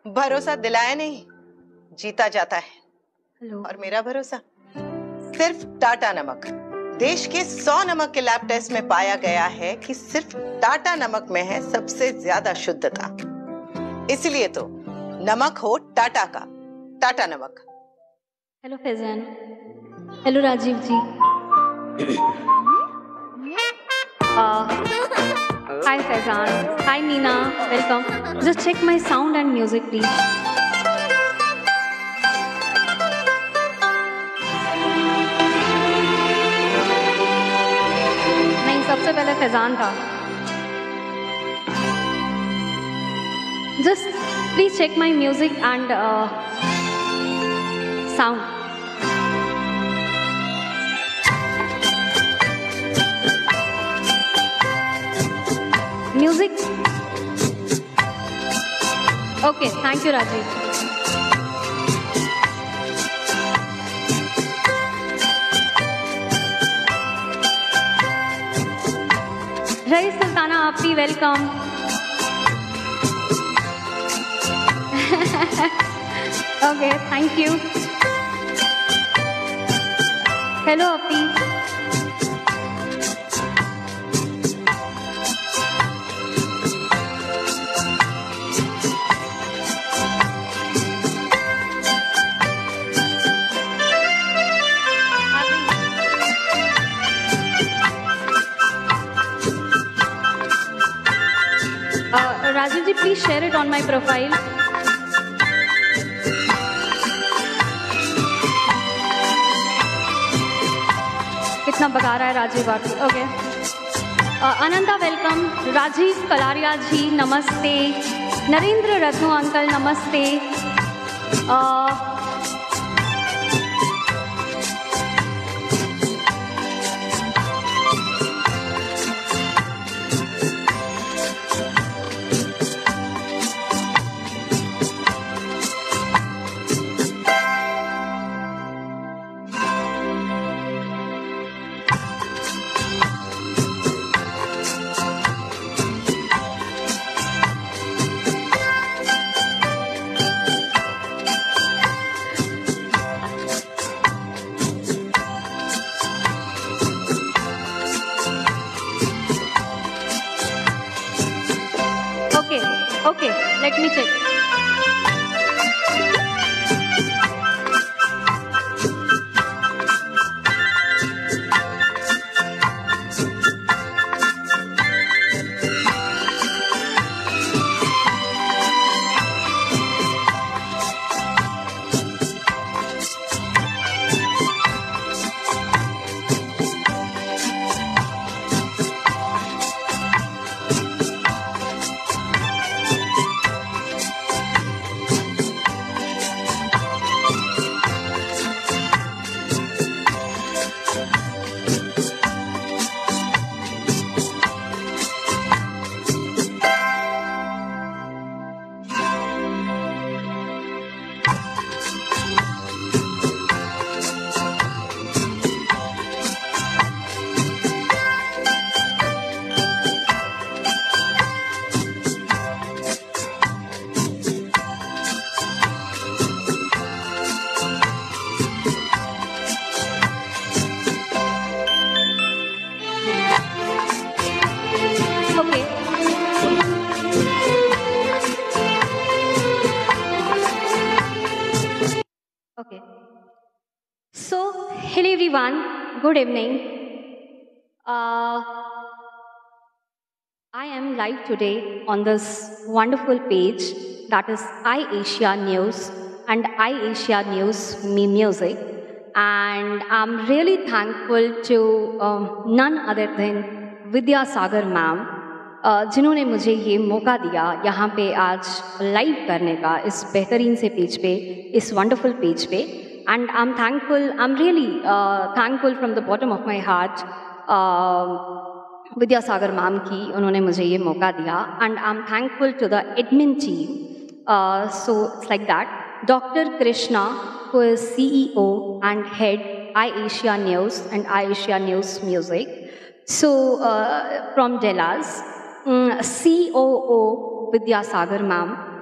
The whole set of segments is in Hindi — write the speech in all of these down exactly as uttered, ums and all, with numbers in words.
भरोसा दिलाया नहीं, जीता जाता है। हेलो। और मेरा भरोसा सिर्फ टाटा नमक। देश के सौ नमक के लैब टेस्ट में पाया गया है कि सिर्फ टाटा नमक में है सबसे ज्यादा शुद्धता। इसलिए तो नमक हो टाटा का, टाटा नमक। Hello Faizan. Hello Rajeev ji. Hi Faizan. Hi Meena, welcome. Just check my sound and music please. नहीं, सबसे पहले फैजान था। Just please check my music and sound. Music. Okay, thank you, Rajiv. Rai Sultana Appi, welcome. Okay, thank you. Hello, Appi. Rajiv ji, please share it on my profile. कितना बगा रहा है राजीव आरती। ओके। अनंता वेलकम। राजीव कलारिया जी नमस्ते। नरेंद्र रत्नु अंकल नमस्ते। uh, Okay, let me check. Okay. So, hello everyone. Good evening. Uh, I am live today on this wonderful page that is iAsia News and iAsia News Me Music, and I'm really thankful to um, none other than Vidya Sagar ma'am, uh, जिन्होंने मुझे ये मौका दिया यहाँ पे आज लाइव करने का इस बेहतरीन से पेज पे, इस वंडरफुल पेज पे, and I'm thankful, I'm really uh, thankful from the bottom of my heart uh, Vidya Sagar ma'am की, उन्होंने मुझे ये मौका दिया, and I'm thankful to the admin team. Uh, so it's like that. Doctor Krishna, who is C E O and head iAsia News and iAsia News Music. So uh, from Dallas, um, C O O Vidya Sagar ma'am,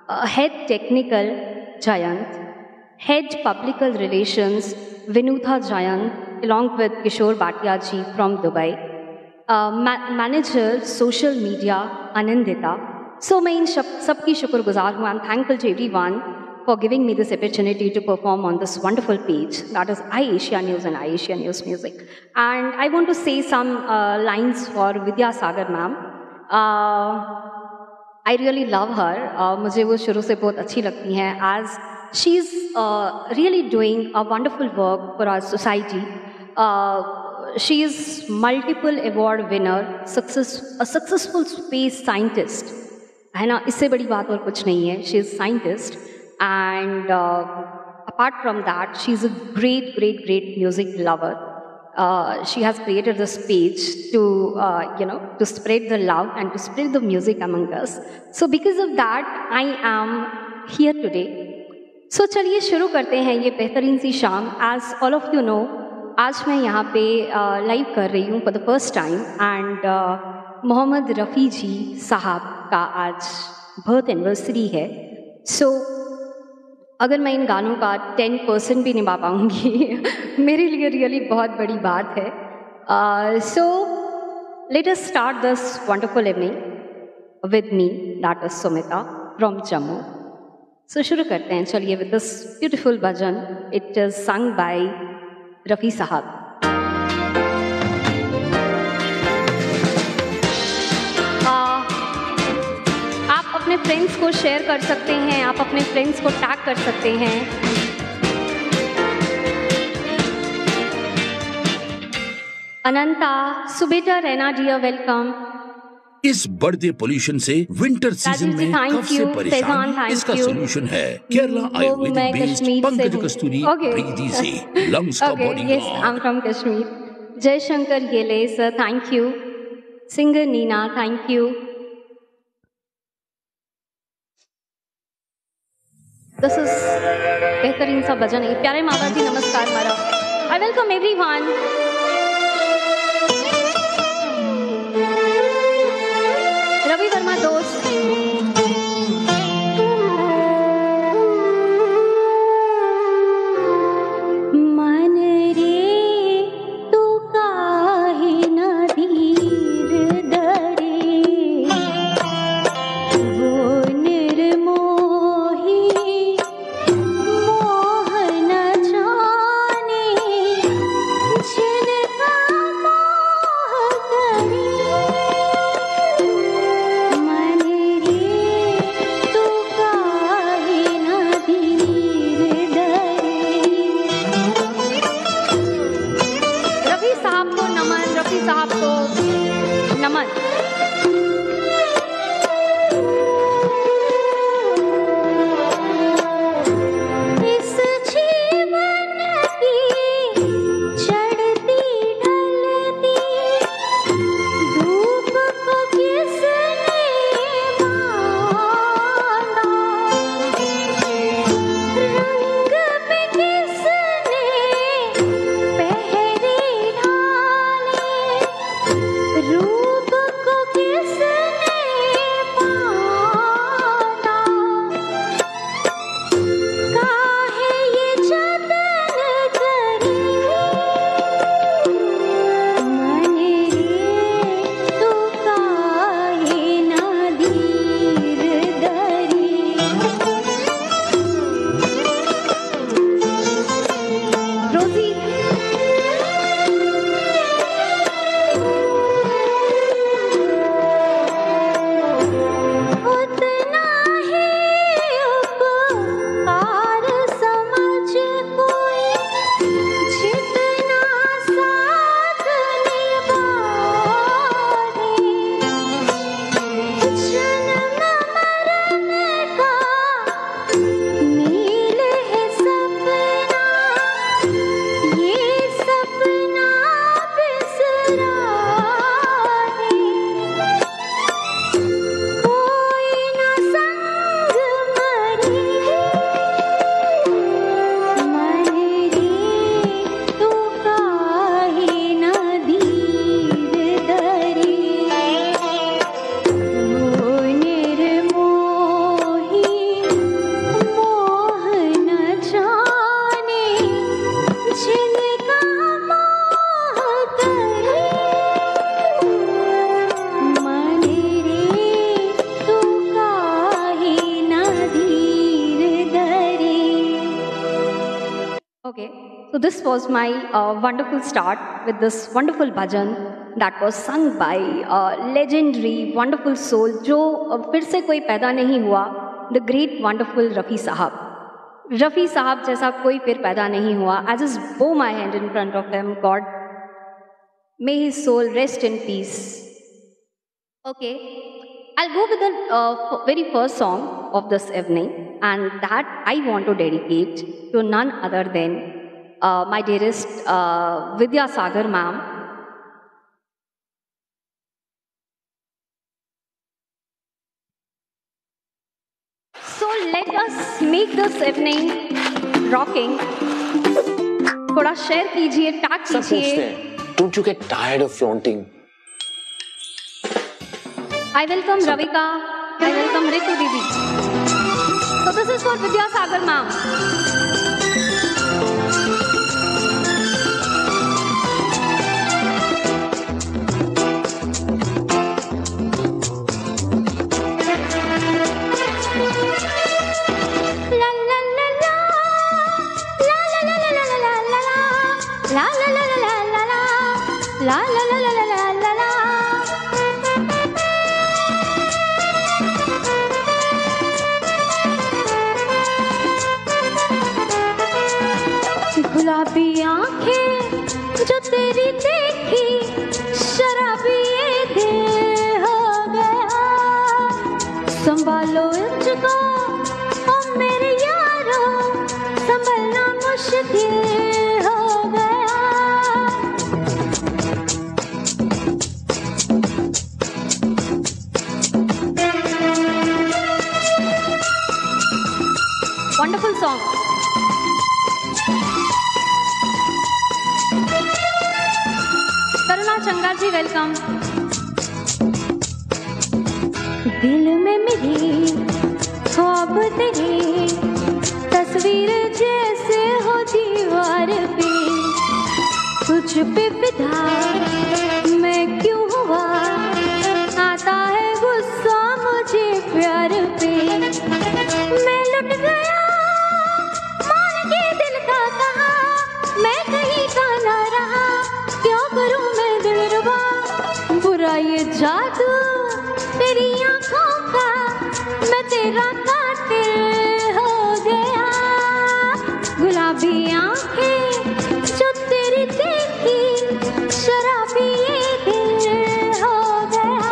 uh, Head Technical, Jayant. Head Public Relations, Vinudha Jayant, along with Kishore Bhatia ji from Dubai. Uh, ma- Manager, Social Media, Anandita. So मैं इन सबकी शुक्रगुजार हूँ. I'm thankful to everyone for giving me this opportunity to perform on this wonderful page, that is iAsia News and iAsia News Music. And I want to say some uh, lines for Vidya Sagar ma'am. Uh, I really love her. Uh, मुझे वो शुरू से बहुत अच्छी लगती हैं, as she's uh, really doing a wonderful work for our society. Uh, she is multiple award winner, success, a successful space scientist. है ना, इससे बड़ी बात और कुछ नहीं है. She is scientist. And uh, apart from that, she's a great, great, great music lover. Uh, she has created this page to, uh, you know, to spread the love and to spread the music among us. So because of that, I am here today. So चलिए शुरू करते हैं ये बेहतरीन सी शाम. As all of you know, आज मैं यहाँ पे लाइव uh, कर रही हूँ for the first time. And uh, Mohammad Rafi जी साहब का आज बर्थ एनिवर्सरी है. So अगर मैं इन गानों का टेन परसेंट भी निभा पाऊँगी मेरे लिए रियली बहुत बड़ी बात है. So let us start this wonderful evening with me, that is Sumita from Jammu. So शुरू करते हैं. चलिए with this beautiful bhajan. It is sung by Rafi sahab. अपने फ्रेंड्स को शेयर कर सकते हैं, आप अपने फ्रेंड्स को टैग कर सकते हैं. Ananta, Subeta Raina dear, welcome. इस बढ़ते पोल्यूशन से विंटर सीजन में कफ से परेशान, इसका सोल्यूशन है Kerala Ayurvedic based Pankaj Kasturi breathe easy lungs का body yes, I am from Kashmir. Jaishankar Yele sir, thank you. Singer Neena, thank you. This is बेहतरीन सा भजन है. प्यारे माता जी नमस्कार मारा. I welcome everyone. Ravi Verma दोस्त. मन रे तू काहे न धीर धरे, वो निर्मोही रूप को was my uh, wonderful start with this wonderful bhajan that was sung by uh, legendary, wonderful soul, जो uh, फिर से कोई पैदा नहीं हुआ, the great, wonderful Rafi Sahab. Rafi Sahab जैसा कोई फिर पैदा नहीं हुआ. I just bow my hand in front of him. God, may his soul rest in peace. Okay, I'll go with the uh, very first song of this evening, and that I want to dedicate to none other than uh, my dearest uh, Vidya Sagar ma'am. So let us make this evening rocking. थोड़ा share कीजिए, tag कीजिए. Don't you get tired of flaunting? I welcome Ravika. I welcome Ritu Didi. So this is for Vidya Sagar ma'am. गुलाबी आंखें जो तेरी देखी, शराबी ये दिल हो गया. संभालो इनको ओ मेरे यारो, संभलना मुश्किल हो गया. Wonderful song. चंगा जी वेलकम. दिल में मेरी ख्वाब तेरी तस्वीर जैसे हो दीवार पे, तुझ पे फिदा मैं क्यों हुआ, आता है गुस्सा मुझे प्यार पे. मैं लुट गया मान के दिल का कहा, मैं कहीं का ना रहा, क्यों करूं मैं दिल रुबा. बुरा ये जादू तेरी आंखों का, मैं तेरा कातिल हो गया. गुलाबी आंखें जो तेरी देखी, शराबी ये दिल हो गया.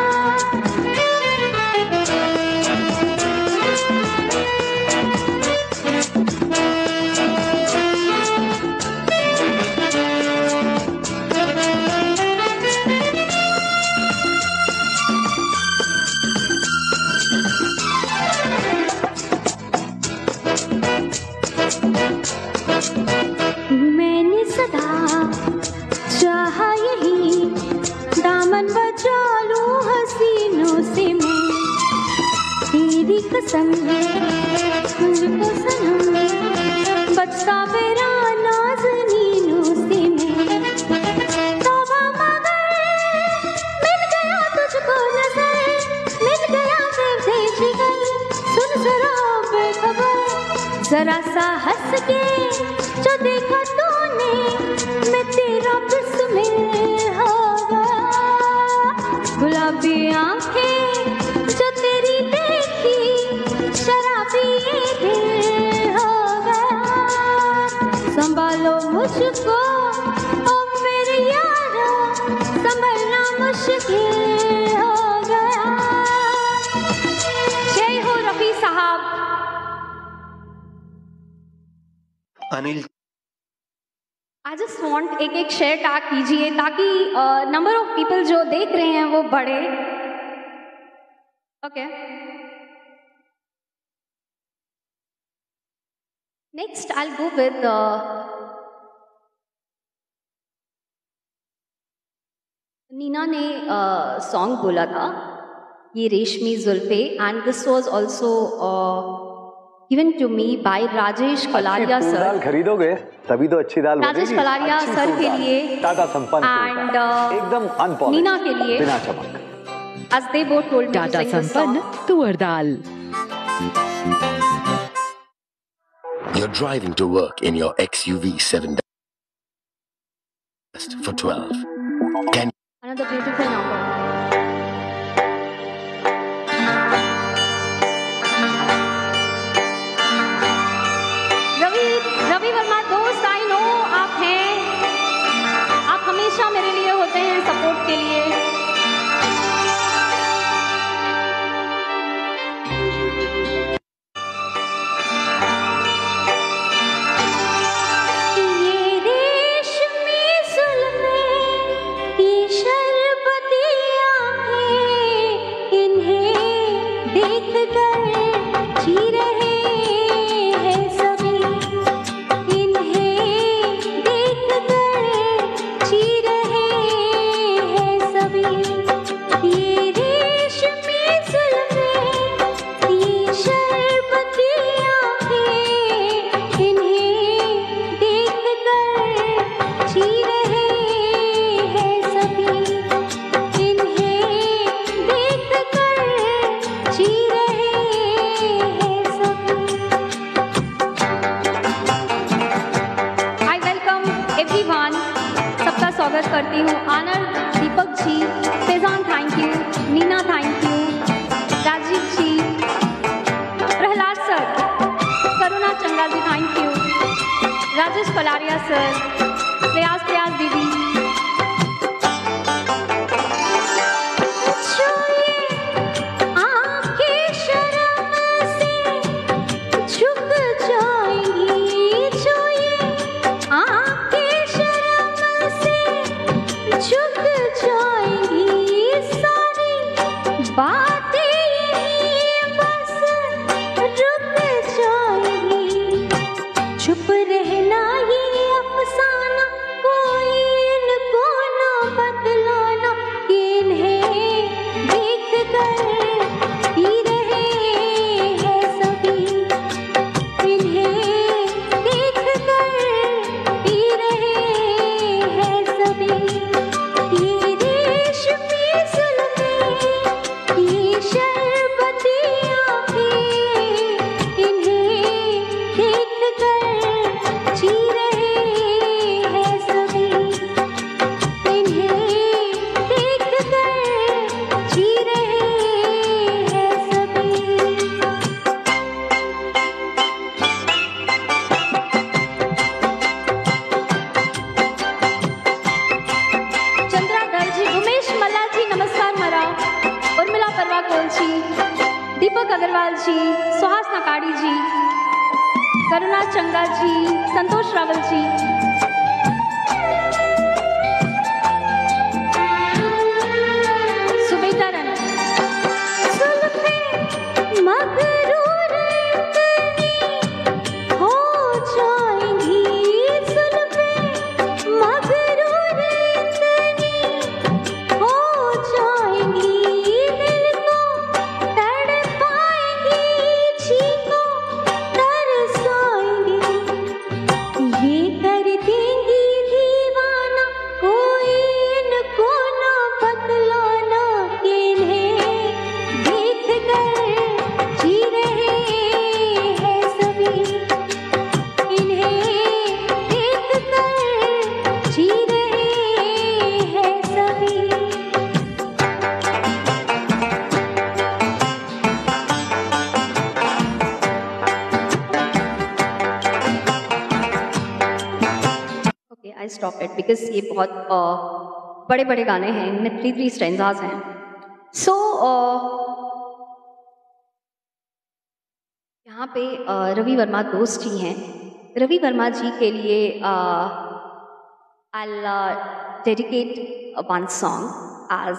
मैंने सदा चाहा यही, दामन बचा लूं हसीनों से मैं. तेरी कसम मुझको सनम, बचता मेरा नाज़नीनों से मैं. तौबा मगर मिल गया तुझको नजर, मिल गया फिर भेज गई, सुन जरा बेखबर. जरा सा हंस के जो देखा तूने, मैं तेरा बिस्मिल हो गया. गुलाबी आंखें जो तेरी देखी, शराबी ये दिल हो गया. संभालो मुझको ओ मेरे यारो, संभलना मुश्किल हो गया. जय हो रफी साहब. अनिल, I just want एक एक शेयर टैग कीजिए ताकि नंबर ऑफ पीपल जो देख रहे हैं वो बढ़े. Okay, next I will go with Neena ने सॉन्ग बोला था ये रेशमी जुल्फे, and this was also given to me by Rajesh Kalaria sir. दाल खरीदोगे तभी तो अच्छी दाल बनेगी. राजेश कलारिया सर के लिए टाटा संपन्न एंड एकदम अनपॉलिश्ड, नीना के लिए बिना चमक. as they both told me Tata संपन्न तुअर दाल. You're driving to work in your X U V seven for twelve. Can another beautiful number. Ravi Ravi Verma दोस्त, आई नो आप हैं, आप हमेशा मेरे लिए होते हैं सपोर्ट के लिए। स्वागत करती हूँ Anand, Deepak ji, Faizan thank you, Neena thank you, Rajeev ji, Prahlad sir, Karuna Changa ji thank you, Rajesh Palaria sir, Prayas Prayas दीदी। चुप रहना ये अफसाना, कोई इनको ना बतलाना, इन्हें देख कर ही रहे हैं सभी, इन्हें देख कर ही रहे हैं सभी। ये रेशमी जुल्फें, ये शरबती आँखें, इन्हें देख कर जी रहे हैं सभी, इन्हें देख कर जी रहे हैं सभी। चंद्रा दर्जी, उमेश मल्ला जी नमस्कार मरा, उर्मिला परवा कोल जी, दीपक अग्रवाल जी, सुहास नकाड़ी जी, करुणा चंगा जी, संतोष रावल जी, सुबेटा रन। जुल्फे मगरूर इतनी हो जाएंगी, जुल्फे मगरूर इतनी हो जाएंगी, दिल को तड़पाएंगी, जी को तरसाएंगी, ये कर देंगी दीवाना, कोई इनको ना बतलाना, इन्हें देख कर जी रहे हैं सभी, इन्हें देख कर जी रहे हैं सभी। Okay I stop it because ये बहुत बड़े बड़े गाने हैं, इनमें थ्री थ्री स्टैंजाज हैं। सो यहाँ पे uh, रवि वर्मा दोस्त जी हैं। रवि वर्मा जी के लिए I dedicate one song as,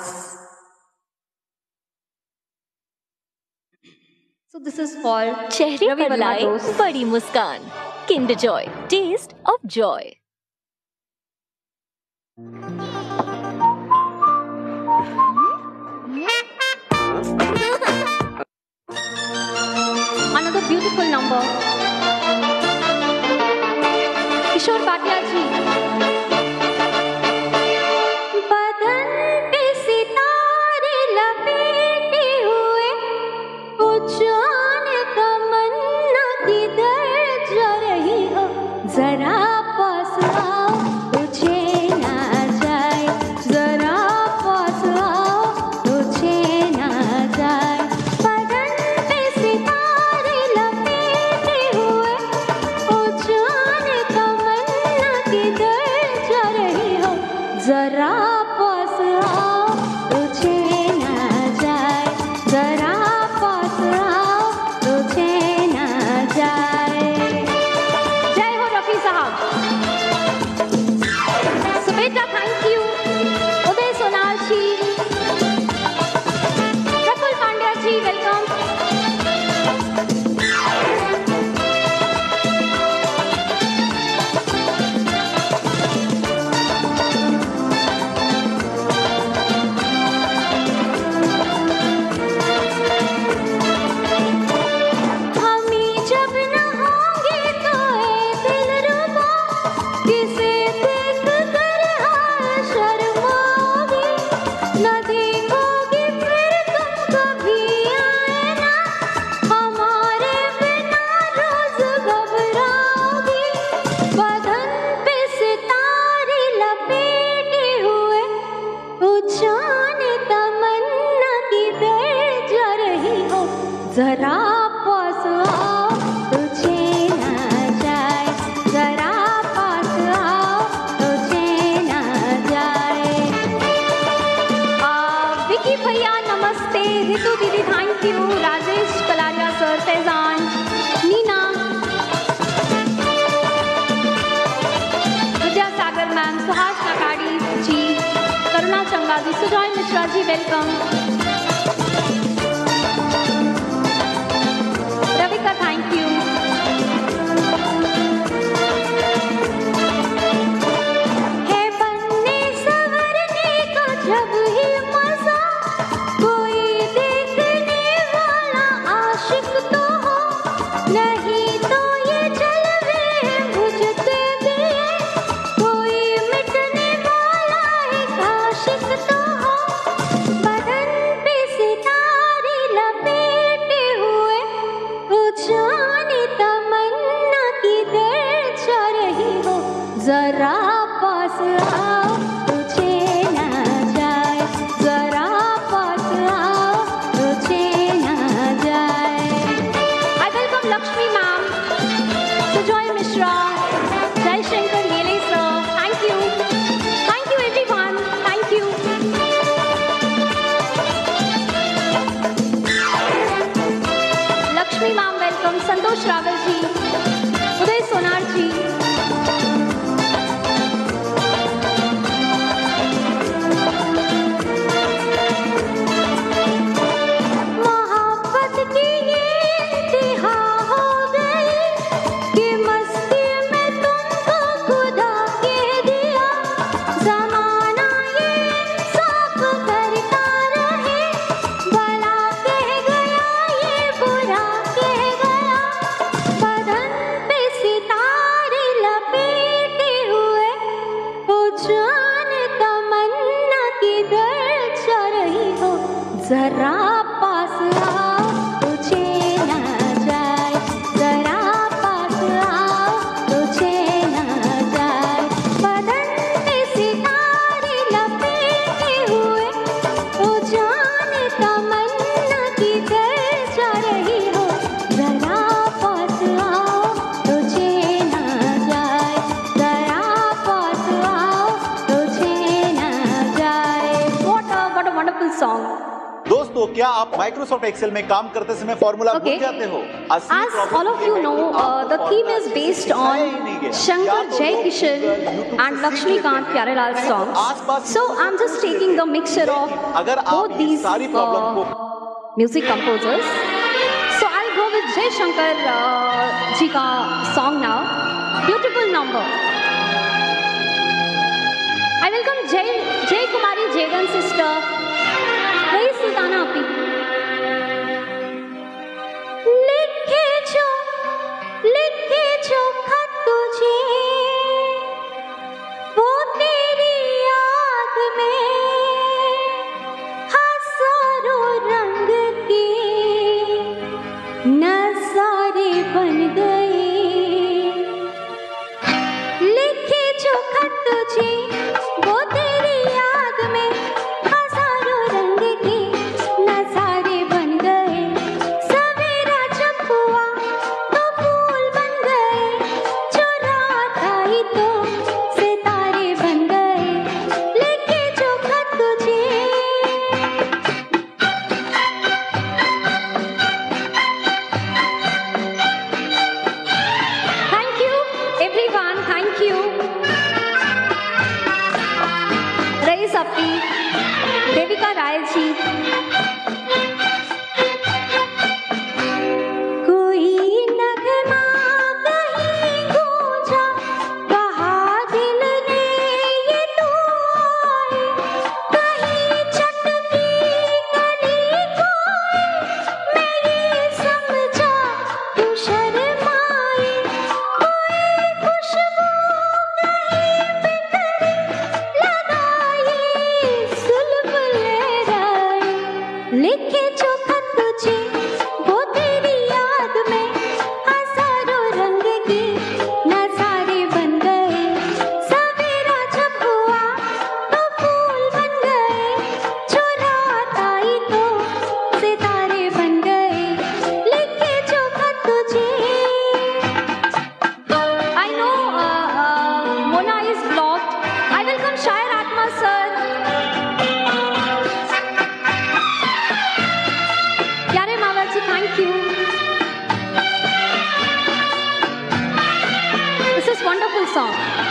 so this is for चेहरे पर लाए बड़ी मुस्कान, Kinder Joy, taste of joy. Another beautiful number. Kishore Bhatia ji. बदन पे सितारे लपेटे हुए, वो जाने तमन्ना किधर जा रही हो, जरा पास आओ तुझे ना जरा पास आओ तुझे न जाए, जरा पास आओ तुझे न जाए। जय हो Rafi sahab. Subeta thank you. Uday Sonal ji, Prafull Pandya ji welcome. जरा पास आओ तुझे न जाए, जरा पास आओ तुझे न जाए। विकी भैया नमस्ते, रितु दीदी thank you, Rajesh Kalaria sir, Faizan, Neena, Vidyasagar ma'am, Suhas Nakadi ji, Karuna Changa ji, Sujoy Mishra ji welcome. Ravika thank you. है बनने संवरने का जब ही मजा, कोई देखने वाला आशिक तो हो, नहीं तो ये जलवे बुझते दिए, कोई मिटने वाला एक आशिक तो हो। बदन पे सितारे लपेटे हुए, जाने तमन्ना की दर जा रही हो, जरा पास आओ तुझे न जाए, जरा पास आओ तुझे न जाए। I welcome Lakshmi ma'am, Sujoy Mishra, Jai Shankar Gele sir, thank you, thank you everyone, thank you. Lakshmi ma'am welcome, Santosh Rawal ji, Uday Sonar ji, मोहब्बत की ये इंतहा हो गई कि मस्ती में तुमको खुदा के दिया, जमाना ये इंसाफ करता रहे, भला कह गया ये बुरा कह गया। बदन पे सितारे लपेटे हुए, वो जान तमन्ना की दर जा रही हो, जरा पास आओ तुझे न जाए, जरा पास आओ तुझे न जाए। बदन पे सितारे लपेटे हुए, वो जान तमन्ना की दर जा रही हो, जरा पास आओ तुझे न जाए, जरा पास आओ तुझे न जाए। What a what a wonderful song. दोस्तों, क्या आप माइक्रोसॉफ्ट एक्सेल में काम करते समय फॉर्मूला भूल Okay. जाते हो? As all of you know, uh, the theme is based on Shankar Jai Kishan and Lakshmikant Pyarelal songs. So I'm just taking the mixture of both these uh, music composers. So I'll go with Jai Shankar uh, ji ka song now. Beautiful number. I welcome Jai Jai Kumari Jagan sister. Hey Sultana Api. लिखे जो लिखे जो खत तुझे, वो तेरी याद में हजारों रंग के नजारे बन गए। लिखे जो खत तुझे, वो तेरी याद में हजारों रंग के नजारे राय जी। कोई नगमा कहीं गूंजा, कहा दिल ने ये तू आए, कहीं चटकी कली कोई, मैं ये समझा तू शर्माए, कोई खुशबू कहीं बिखरी लगाई, सुल्फ लहराए, लिखे जो खत तुझे वो तेरी याद में, हजारों रंग की नजारे बन गए, सवेरा जब हुआ तो फूल बन गए, जो रात आई तो सितारे बन गए, लिखे जो खत तुझे। I know uh, uh, Mona is blocked. I welcome Shair Atma sir. Pyare Mawalji, thank you. This is wonderful song.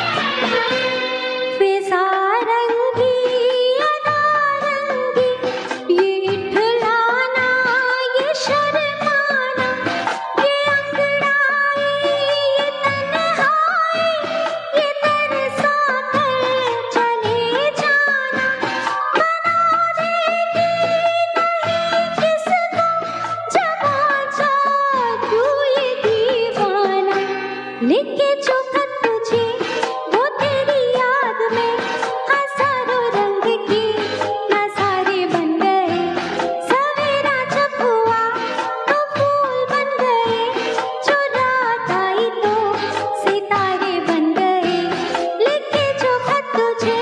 फिजा रंगी अदा रंगी, ये इठलाना ये शर्माना, ये अंगड़ाई ये तन्हाई, ये तरसा कर चले जाना, बना देगी नहीं किसको जवा जादू ये दीवाना, लिखे जो खत तुझे वो तेरी याद में, हजारों रंग की नजारे बन गए, सवेरा जब हुआ तो फूल बन गए, जो रात आई तो सितारे बन गए, लिखे जो खत तुझे।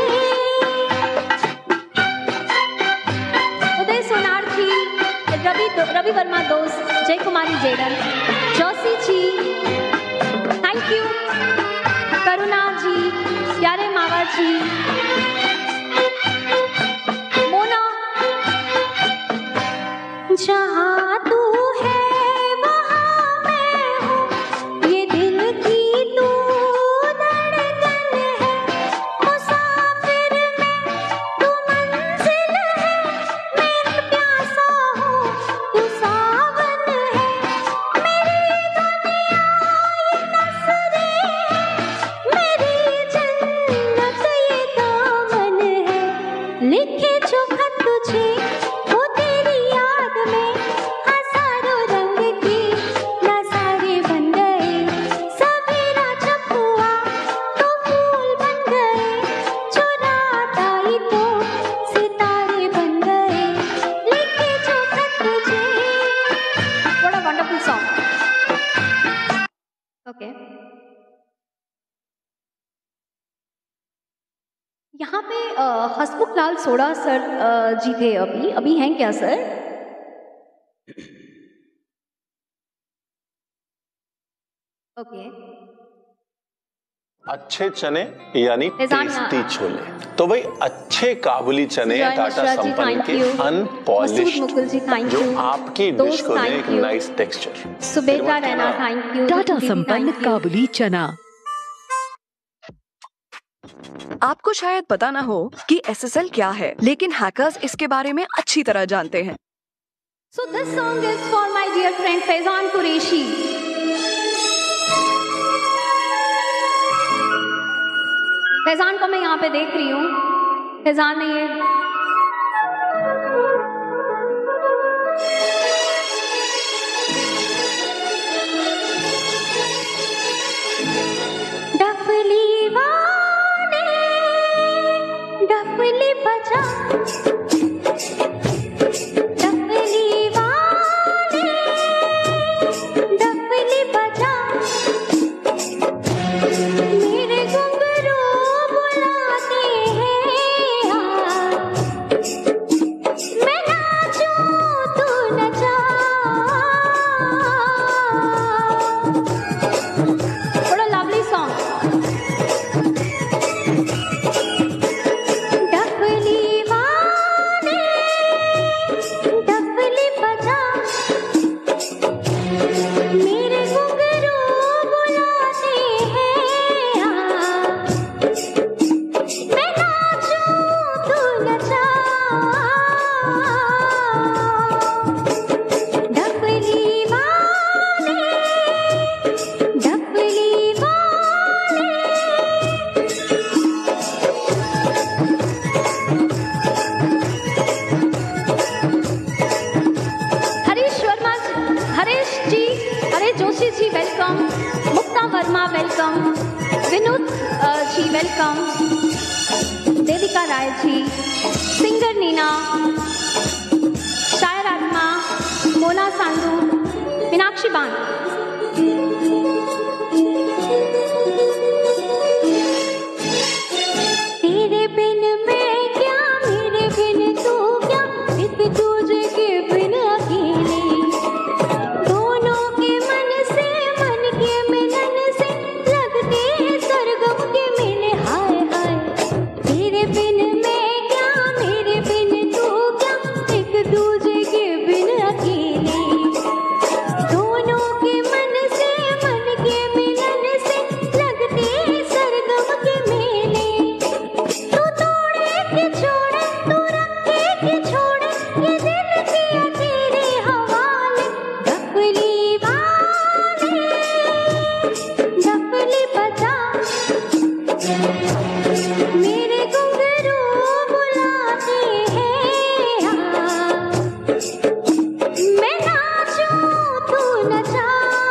उदय सोनार्थी, रवि रवि वर्मा दोस्त, Jai Kumari Jaden, Joshi ji, thank you, Karuna ji, Pyare Mawa जी, मोना, जहाँ तू है वहाँ मैं हूँ, ये दिल की तू धड़कन है, मुसाफिर में तू मंजिल है, मैं एक प्यासा हूँ तू सावन है, मेरी दुनिया ये नज़रें हैं, मेरी जन्नत ये दामन है, लिखे जो खत तुझे वो तेरी याद में, हजारों रंग की नजारे बन गए, सवेरा जब हुआ तो फूल बन गए, जो रात आई तो सितारे बन गए, लिखे जो खत तुझे। What a wonderful song. Okay. यहाँ पे अ, हसमुख लाल सोड़ा सर अ, जी थे, अभी अभी हैं क्या सर? ओके। अच्छे चने यानी रिजान टेस्टी यहाँ। छोले, तो भाई अच्छे काबुली चने सुजॉय टाटा मिश्रा जी, संपन्न thank के you. Masood unpolished, Mukul ji, thank जो you. आपकी डिश दोस्त, को दे thank एक you. Nice texture. Subeda Raina, thank you. Tata दीदी, संपन्न thank you. काबुली चना। आपको शायद पता ना हो कि एस एस एल क्या है, लेकिन हैकर्स इसके बारे में अच्छी तरह जानते हैं। So this song is for my dear friend Faizan Qureshi. Faizan को मैं यहाँ पे देख रही हूँ। फैजान ने ये डफली वाले डफली बजा, डफली वाले डफली बजा, मेरे घुंघरू बुलाते हैं यार, मैं नाचूं तू नचा। बड़ा लवली सॉन्ग। डफली वाले राय जी, सिंगर नीना, शायर आत्मा, मोना सांधू, मीनाक्षी बान। तेरे बिन मैं क्या, मेरे बिन तू क्या, एक दूजे के बिन अकेले, दोनों के मन से मन के मिलन से लगते सरगम के मेले। हाय हाय तेरे बिन मैं क्या, मेरे बिन तू क्या, एक दूजे के बिन अकेले, दोनों के मन से मन के मिलन से लगते सरगम के मेले। तू तोड़े के छोड़े, तू रखे के छोड़े, ये दिल किया तेरे हवाले। डफली वाले डफली बजा, मेरे घुंघरू बुलाते हैं। मैं नाचूं तू नचा,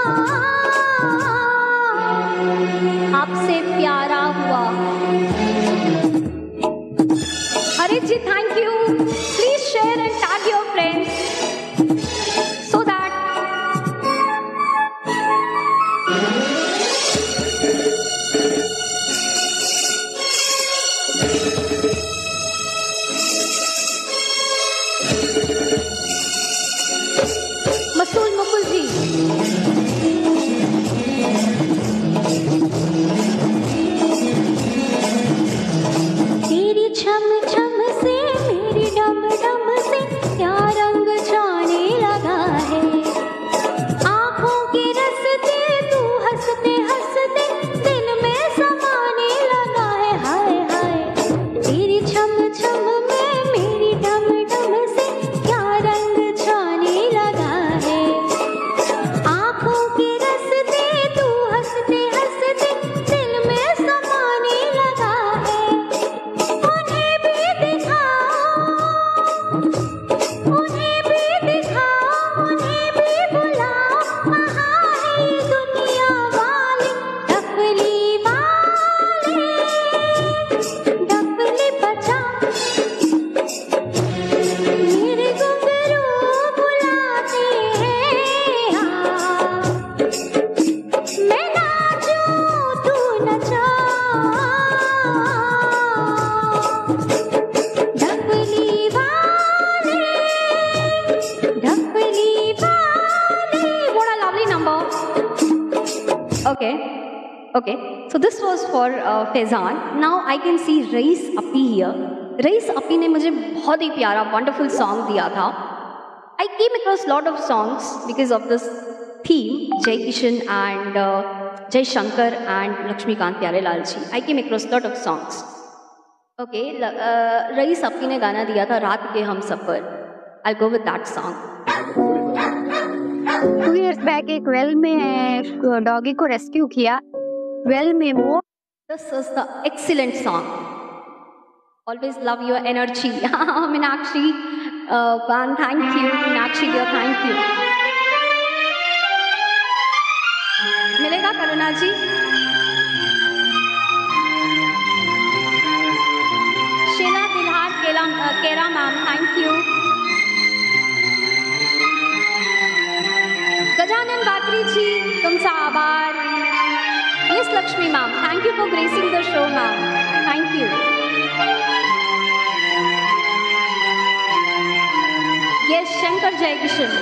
आपसे प्यारा हुआ। Harish ji, thank you. Please share and tag your friends so that Masool Mukul ji, तेरी छम छम से मेरी डम डम से क्या रंग छाने लगा है। आंखों के रस्ते तू हंसते हंसते दिल में समाने लगा है। हाय हाय तेरी छम छम में मेरी डम डम से क्या रंग छाने लगा है। आंखों के रस्ते तू हंसते हंसते दिल में समाने लगा है। उन्हें भी दिखाओ, उन्हें भी दिखाओ, उन्हें भी बुलाओ, कहाँ है ये दुनिया वाले। डफली वाले डफली बजा, मेरे घुंघरू बुलाते हैं। मैं नाचूं तू नचा, डफली वाले डफली वाले। What a lovely number. Okay, okay. So this was for uh, Faizan. Now I can see Rais Appi here. Rais Appi ने मुझे बहुत ही प्यारा wonderful song दिया था. I came across lot of songs because of this theme, Jai Kishan and uh, Jai Shankar and Lakshmikant Pyarelal ji. I came across lot of songs. Okay, uh, Rais Appi ने गाना दिया था रात के हम सफर. I'll go with that song. Two years back एक वेल में डॉगी को रेस्क्यू किया, वेल में वो। This is the excellent song. Always love your energy. Meenakshi, uh, Ban, thank you. Meenakshi dear, thank you. मिलेगा करुणा जी? शीला दिलहार केला केरा ma'am, thank you. Gajanan Batri ji, तुमचा आभार। Yes Lakshmi ma'am, thank you for gracing the show ma'am, thank you. Yes Shankar Jaikishan.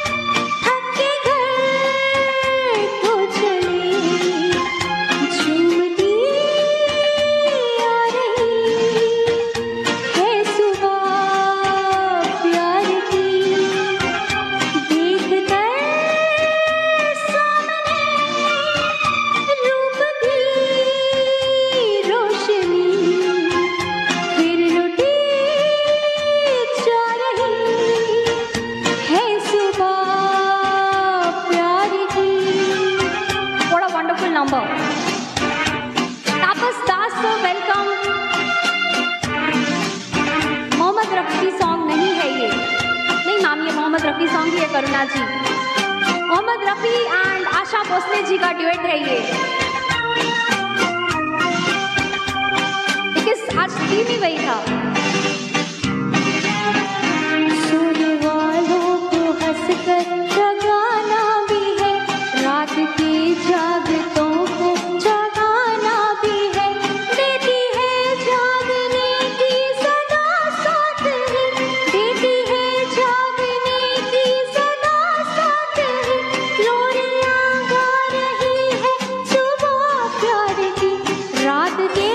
छू खन्ना जी, मोहम्मद रफी एंड आशा भोसले जी का ड्यूएट है ये। बिकॉज आज थीम ही वही था। सोने वालों को हंसकर जगाना भी है, रात की जागतों को जगाना भी है, देती है जागने की सदा साथ है, देती है जागने की सदा साथ है, लोरियां गा रही है सुबह प्यार की, रात के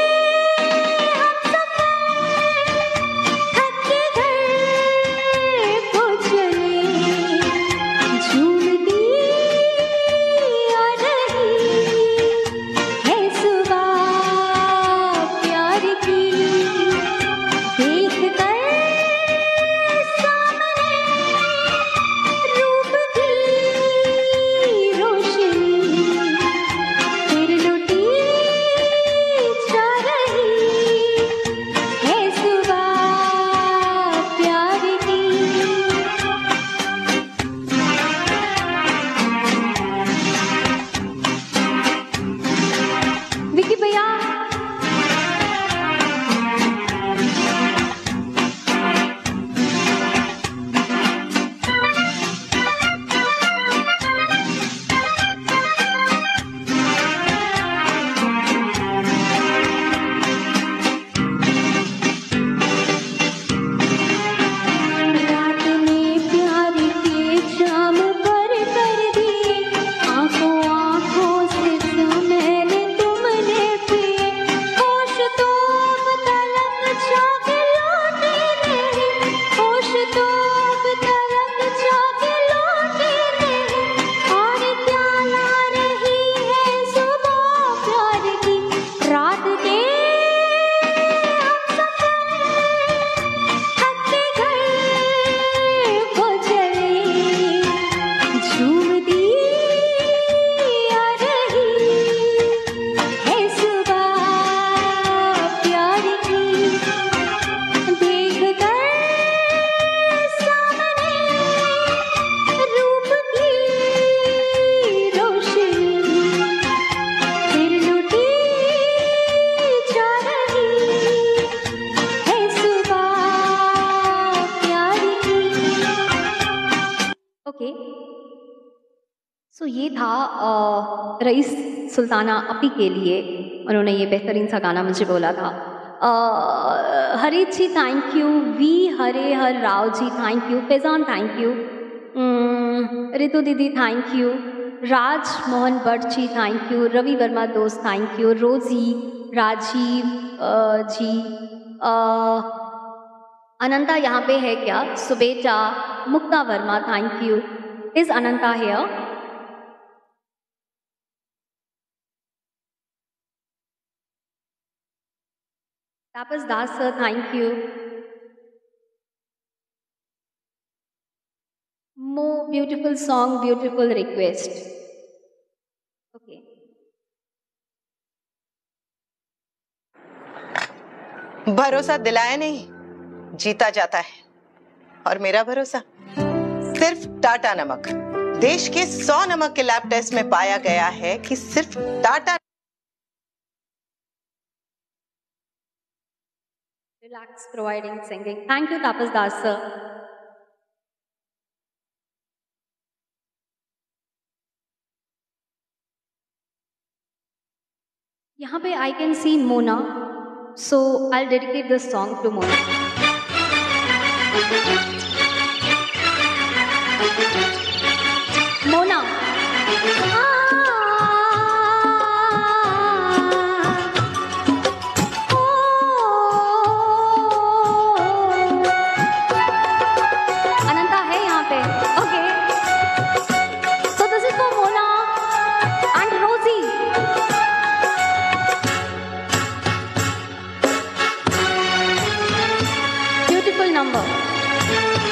सो ये था रईस सुल्ताना अपी के लिए, उन्होंने ये बेहतरीन सा गाना मुझे बोला था। हरीत जी थैंक यू, वी हरे हर Rao ji thank you, Faizan thank you, Ritu दीदी thank you, Raj Mohan Bhatt ji thank you, Ravi Verma दोस्त थैंक यू, रोजी राजीव uh, जी, uh, अनंता यहाँ पे है क्या, Subeta, Mukta Verma thank you, is Ananta here? Tapas Das sir thank you, मो beautiful song, beautiful request. Okay, भरोसा दिलाया नहीं जीता जाता है, और मेरा भरोसा सिर्फ टाटा नमक। देश के सौ नमक के लैब टेस्ट में पाया गया है कि सिर्फ Tata relax providing singing. Thank you Tapas Das sir. यहाँ पे I can see Mona, so I'll dedicate this song to Mona. Mona. Ananta है यहाँ पे, okay. So this is for Mona and Rosie. Beautiful number.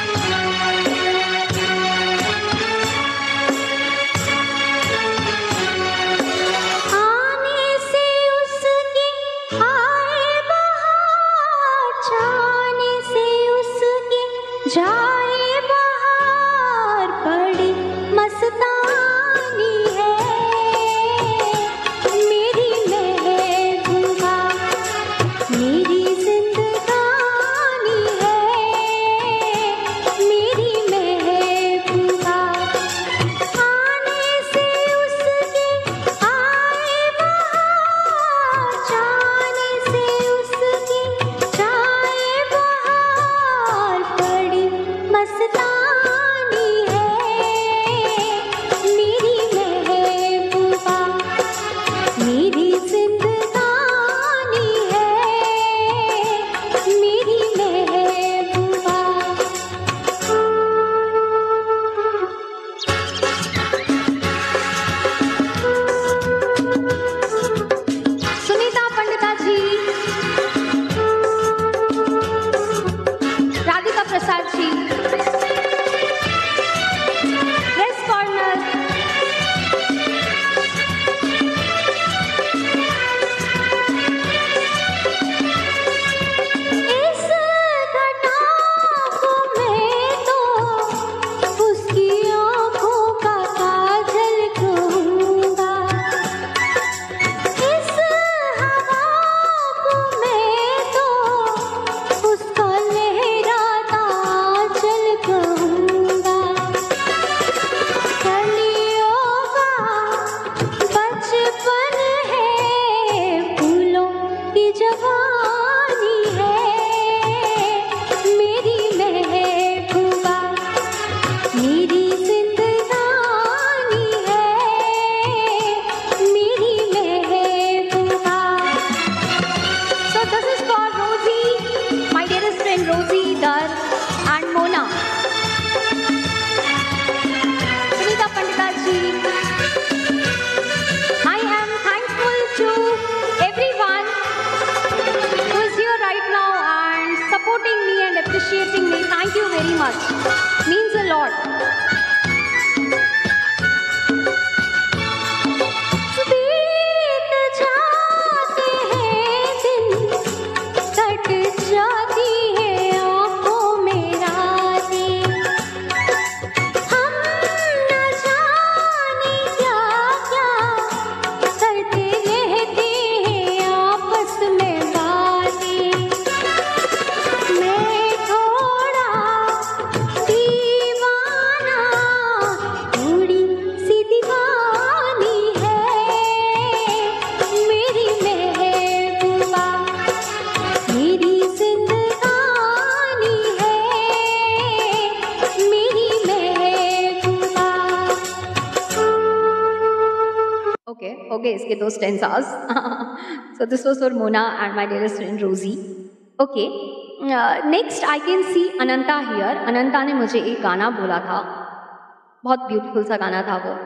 हो गए इसके दो स्टेंसास. So this was for Mona and my dearest friend Rosie. Okay. Uh, next I can see Ananta here. Ananta ने मुझे एक गाना बोला था, बहुत ब्यूटीफुल सा गाना था वो.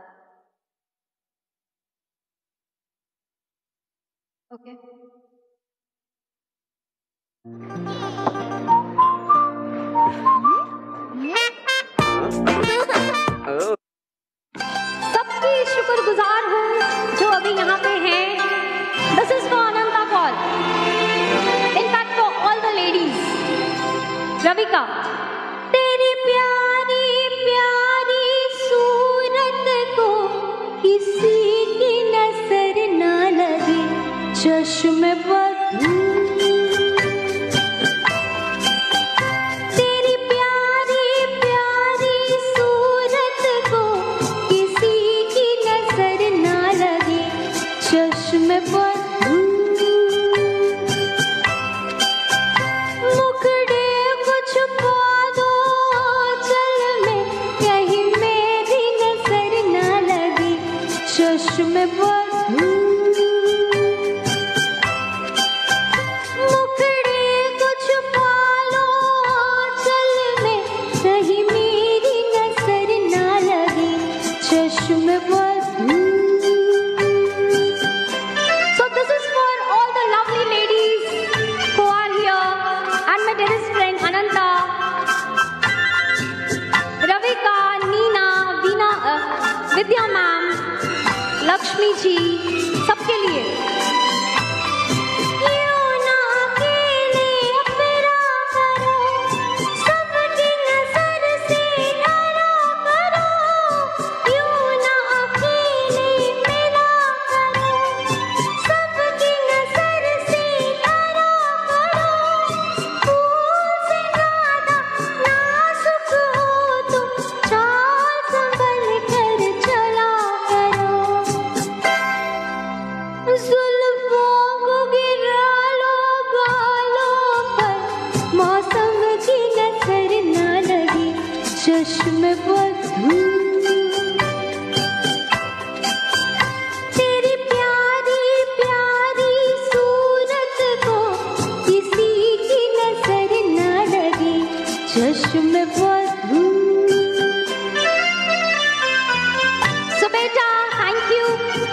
Okay. सबकी शुक्रगुजार हूँ जो अभी यहाँ पे हैं. This is for Ananta Paul. In fact, for all the ladies. Ravika. तेरी प्यारी प्यारी सूरत को किसी की नजर ना लगे, चश्मे पर तेरी प्यारी प्यारी सूरत को किसी की नजर ना लगे, चश्मे पर मुखड़े को छुपा दो चल में, कहीं मेरी नजर ना लगे, चश्मे पर विद्या मैम, लक्ष्मी जी, सबके लिए. क्यों ना अकेले अपना करो, सबकी नजर से डरा करो, क्यों ना अकेले मिला करो, सबकी नजर से डरा करो, फूल से ज्यादा नाजुक हो तुम, चाल संभल कर चला करो, जुल्फों को गिरा लो गालों पर, मौसम की नजर ना लगी, चश्मे पर तेरी प्यारी प्यारी सूरत को किसी की नजर ना लगी, चश्मे पर. So beta, thank you.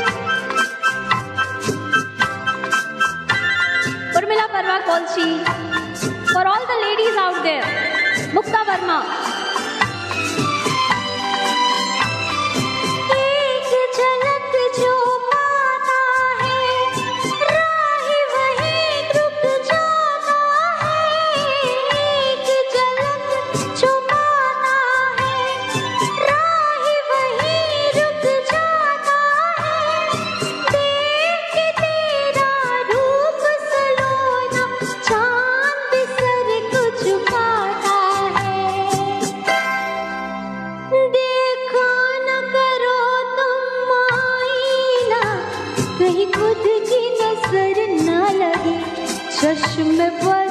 Urmila Parva Kolchi. For all the ladies out there, Mukta Verma. एक झलक जो पाता है, राही वहीं रुक जाता है, एक झलक जो पाता है, राही वहीं रुक जाता है, देख के तेरा रूप सलोना, चांद सर को छुपाता है, देखा न करो तुम आईना, कहीं खुद की नजर ना लगे, चश्मे पर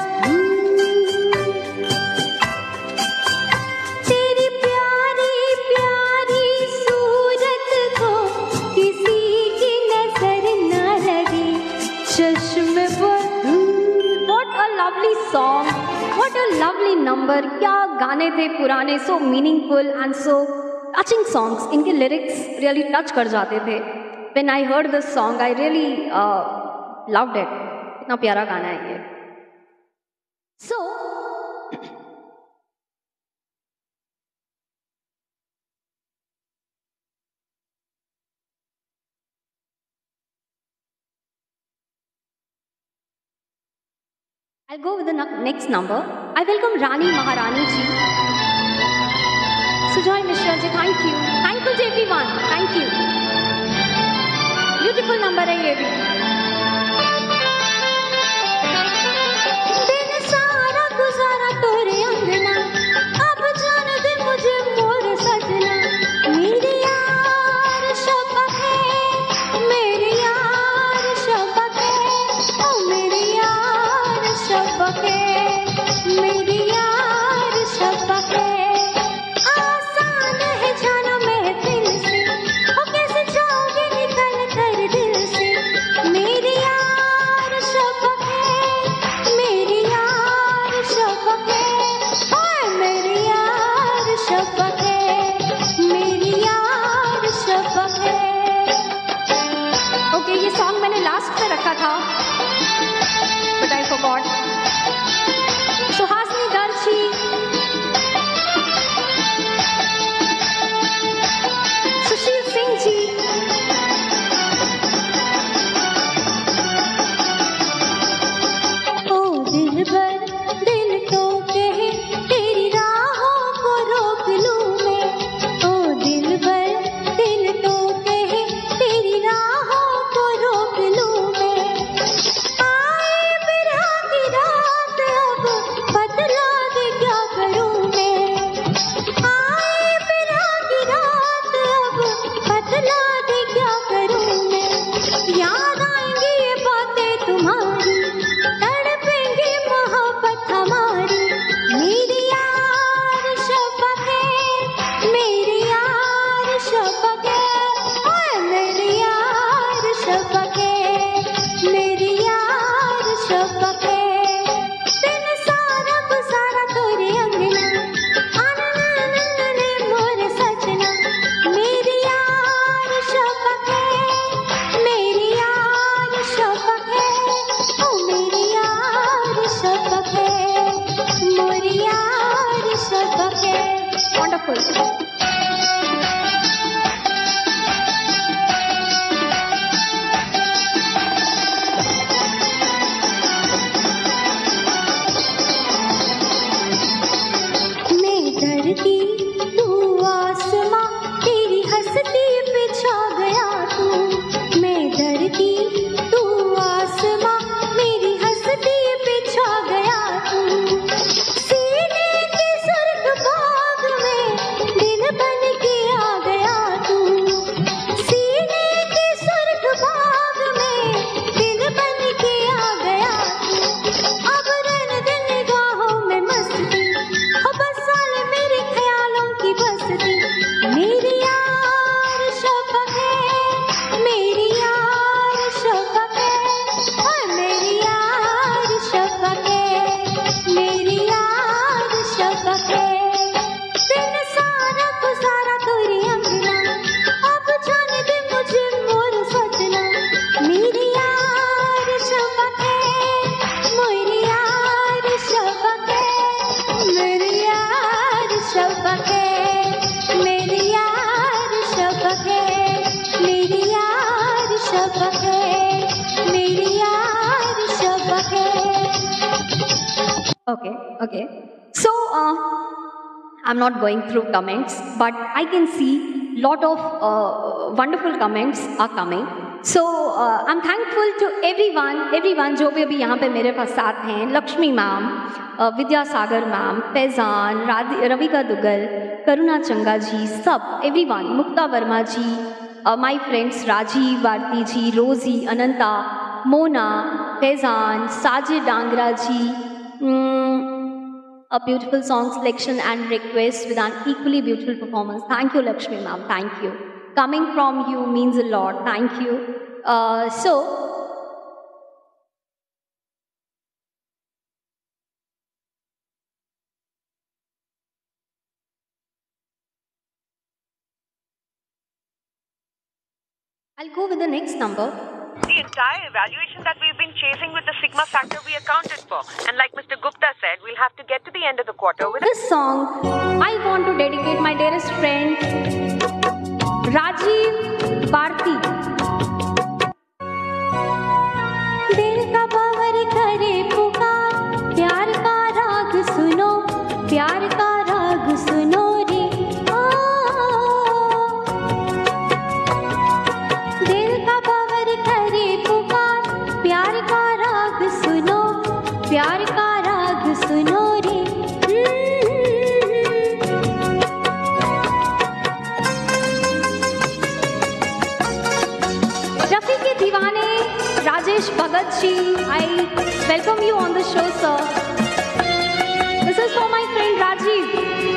तेरी प्यारी प्यारी सूरत को किसी की नजर ना लगे, चश्मे पर. What a lovely song. What a lovely number. क्या गाने थे पुराने, so meaningful and so touching songs. इनके lyrics really touch कर जाते थे. When I heard this song, I really uh, loved it. इतना प्यारा गाना है ये. So, I'll go with the nu- next number. I welcome Rani Maharani ji. Sujoy Mishra ji, thank you. Thank you to everyone. Thank you. Beautiful number है ये भी. दिन सारा गुजारा तोरे अंगना, अब जान दे मुझे मोर सजना, मेरे यार शबक है, मेरे यार शबक है, ओ मेरे यार शबक है, मेरे यार शबक है, आसान है जाना महफिल से, ओ कैसे जाओगे निकल कर Okay, okay. So, uh, I'm not going through comments, but I can see lot of uh, wonderful comments are coming. So, uh, I'm thankful to everyone, everyone जो भी अभी यहाँ पे मेरे पास साथ हैं, लक्ष्मी मैम, विद्यासागर मैम, फैजान, रविका दुग्गल, करुणा चंगा जी, सब, everyone, Mukta Verma ji, uh, my friends Rajiv, Bharti जी, रोजी, अनंता, मोना, फैजान, साजिद डांगरा जी, mm, a beautiful song selection and request with an equally beautiful performance. Thank you, Lakshmi ma'am. Thank you. Coming from you means a lot. Thank you. Uh, so, I'll go with the next number. The entire evaluation that we've been chasing with the Sigma factor we accounted for. And like Mister Gupta said, we'll have to get to the end of the quarter with this song. I want to dedicate my dearest friend, Rajiv Bharti. दिल का बावर करे पुकार, प्यार का राग सुनो, प्यार का राग सुनो रे। दिल का बावर करे पुकार, प्यार का राग सुनो, प्यार का राग सुनो रे। रफी के दीवाने Rajesh Bhagat ji, I welcome you on the show, sir. This is for my friend Rajiv.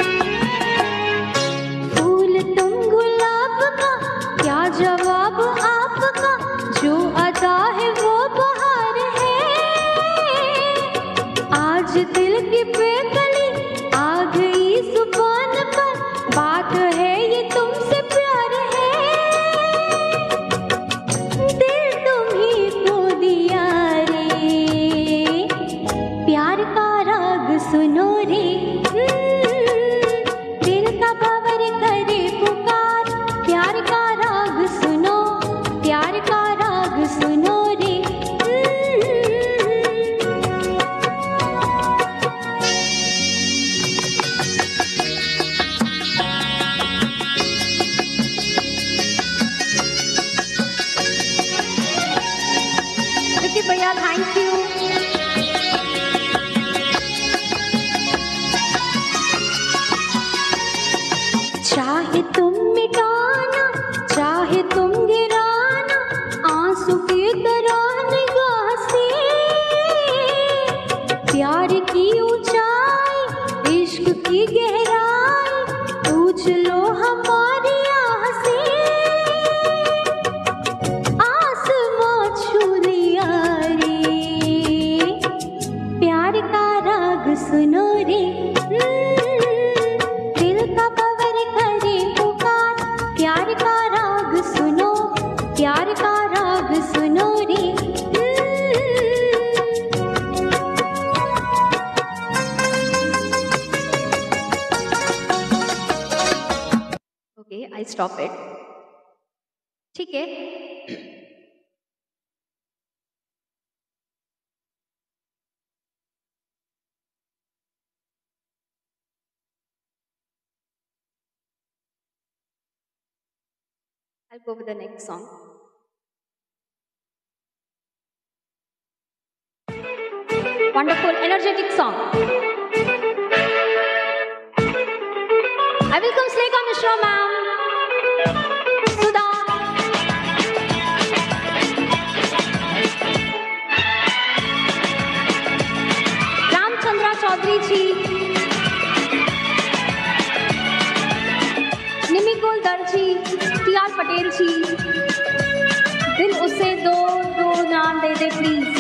फूल तुम गुलाब का, क्या जवाब आपका, जो अदा है वो बहार है। आज दिल की बेकली आ गई जुबान पर, बात है ये तुमसे प्यार है। दिल तुम्ही को दिया रे, प्यार का राग सुनो रे। दिल का बावर करे पुकार, प्यार का राग सुनो, प्यार का राग सुनो रे। विकी भैया, थैंक यू। चाहे तुम मिटाना, चाहे तुम गिराना, आंसू की तरह निगाह से। प्यार की ऊंचाई, इश्क की गहराई, पूछ लो हमारी आह से। आसमां छू लिया रे, प्यार का राग सुनो रे। दिल का बावर करे पुकार, प्यार का राग सुनो, प्यार का राग सुनो रे। Okay, I stop it. ठीक है। I'll go with the next song. Wonderful, energetic song. I welcome Sleka Mishra ma'am, Sudha, Ramchandra Chaudhary ji, Nimi Goldar ji, T R Patel ji, दिल उसे दो दो नाम दे दे प्लीज।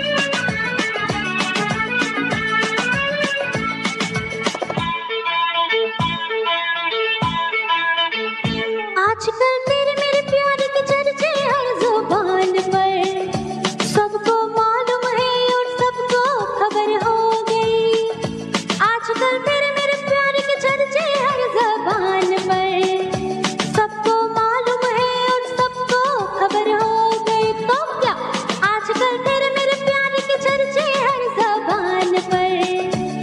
आजकल तेरे मेरे प्यार के चर्चे हर जुबान पर, सबको मालूम है और सबको खबर हो गई। आजकल तेरे मेरे प्यार के चर्चे हर जुबान पर, सबको मालूम है और सबको खबर हो गई। तो क्या आजकल तेरे मेरे प्यार के चर्चे हर जुबान पर,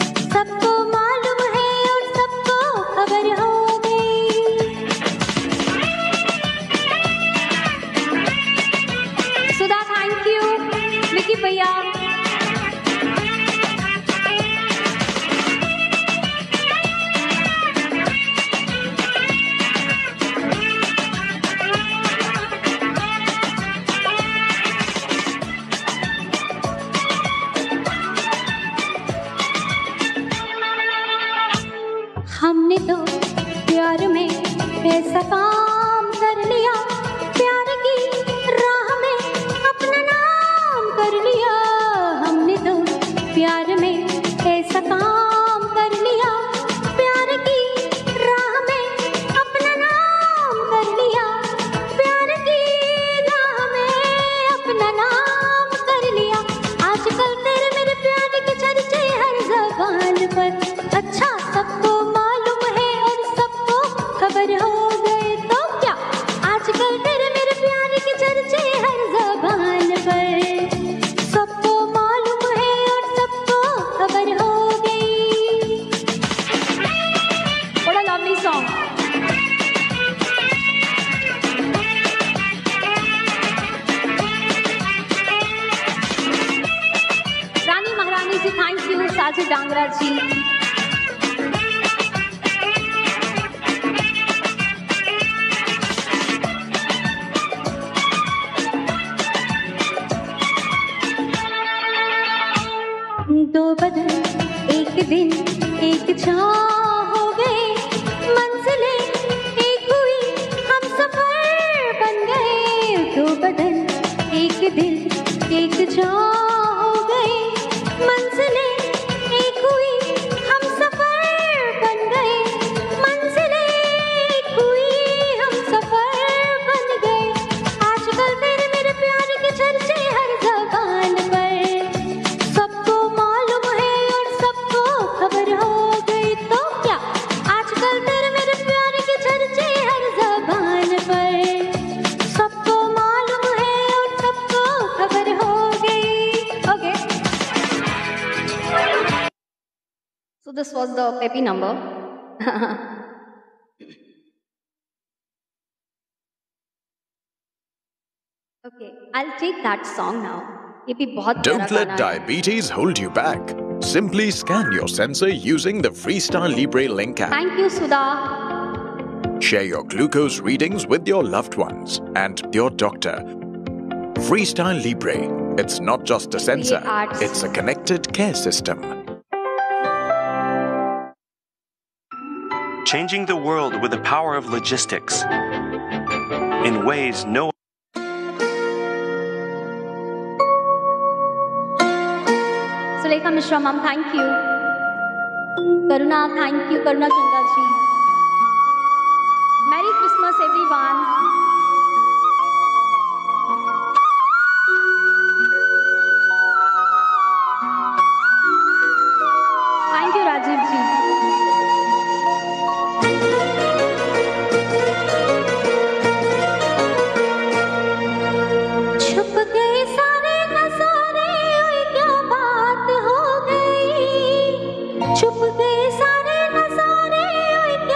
ऐसा काम कर लिया, प्यार की राह में अपना नाम कर लिया। हमने तो प्यार में ऐसा काम कर लिया, प्यार की राह में अपना नाम कर लिया, प्यार की राह में अपना नाम कर लिया। आजकल तेरे मेरे प्यार के चर्चे हर ज़बान पर, अच्छा सबको मालूम है और सबको खबर हो गए तो क्या। आजकल तेरे मेरे प्यार के चर्चे हर ज़बान पर, सबको मालूम है और सबको खबर हो गई। What a lovely song. Rani Maharani ji, thank you. Sajid Dangra ji, दो बदन एक दिन एक छाँव हो गए, मंजिलें एक हुई हम सफर बन गए। दो बदन एक दिन एक छाँव हो गए, मंजिलें एक हुई हम सफर बन गए, मंजिलें एक हुई हम सफर बन गए। आजकल तेरे मेरे प्यार के चर्चे हर ज़बान पर, सबको मालूम है और सबको खबर हो गई तो क्या। आजकल तेरे मेरे प्यार के चर्चे हर ज़बान पर, सबको मालूम है और सबको खबर हो गई। okay. So this was the peppy number. Okay, I'll take that song now. ये भी बहुत प्यारा Don't let गाना है। diabetes hold you back. Simply scan your sensor using the Freestyle Libre Link app. Thank you, Sudha. Share your glucose readings with your loved ones and your doctor. Freestyle Libre. It's not just a sensor, arts. it's a connected care system. Changing the world with the power of logistics in ways no Sulekha Mishra ma'am, thank you. Karuna, thank you. Karuna Chanda ji. Merry Christmas, everyone. Thank you, Rajiv ji. छुप गए सारे नज़ारे, ओए क्या बात हो गई। छुप गए सारे नज़ारे, ओए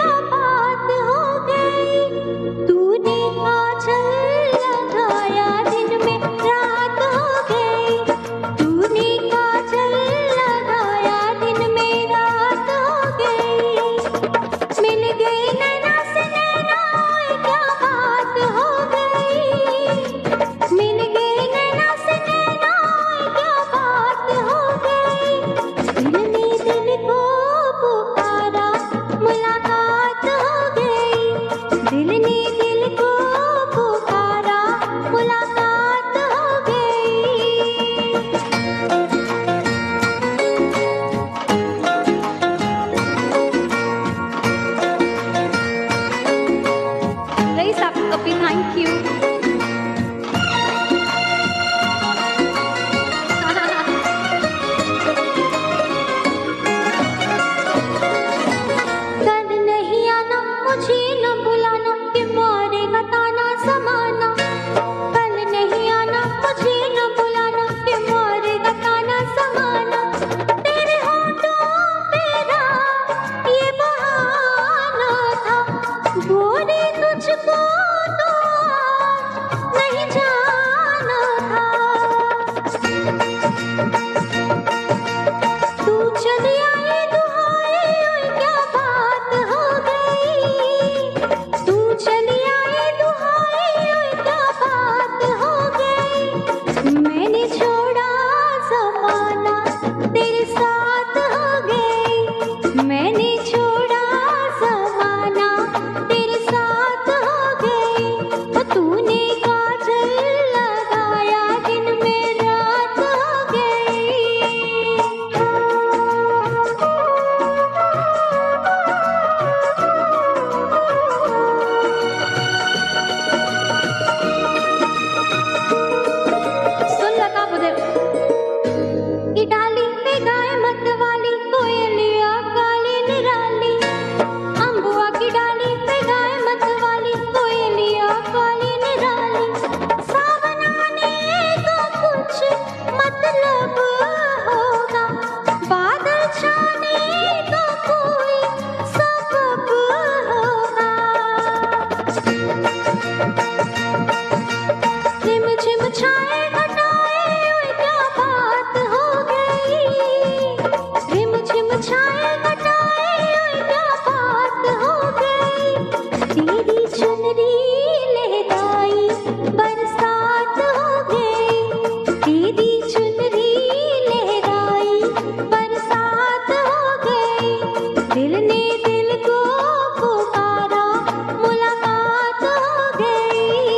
चुनरी लहराई बरसात हो गई, तेरी चुनरी लहराई बरसात हो गई, दिल ने दिल को पुकारा मुलाकात हो गई।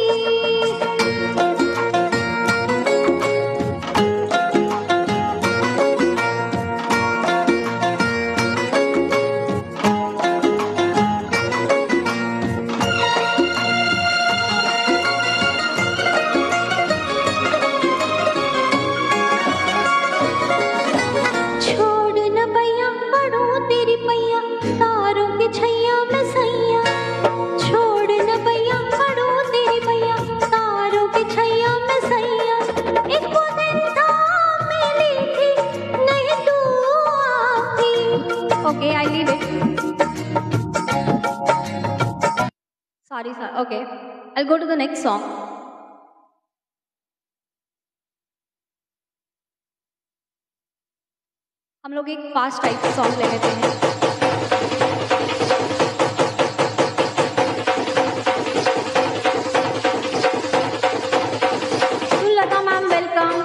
छोड़ न पैया पढ़ूं तेरी पैया तारों के छैया में सैया, छोड़ न पैया पढ़ूं तेरी पैया तारों के छैया में सैया, एक वो दिन था मिली थी नहीं तू आती। Okay, I leave it. Sorry, sir. Okay, I'll go to the next song. हम लोग एक फास्ट टाइप का सॉन्ग ले लेते हैं। Sulta ma'am welcome.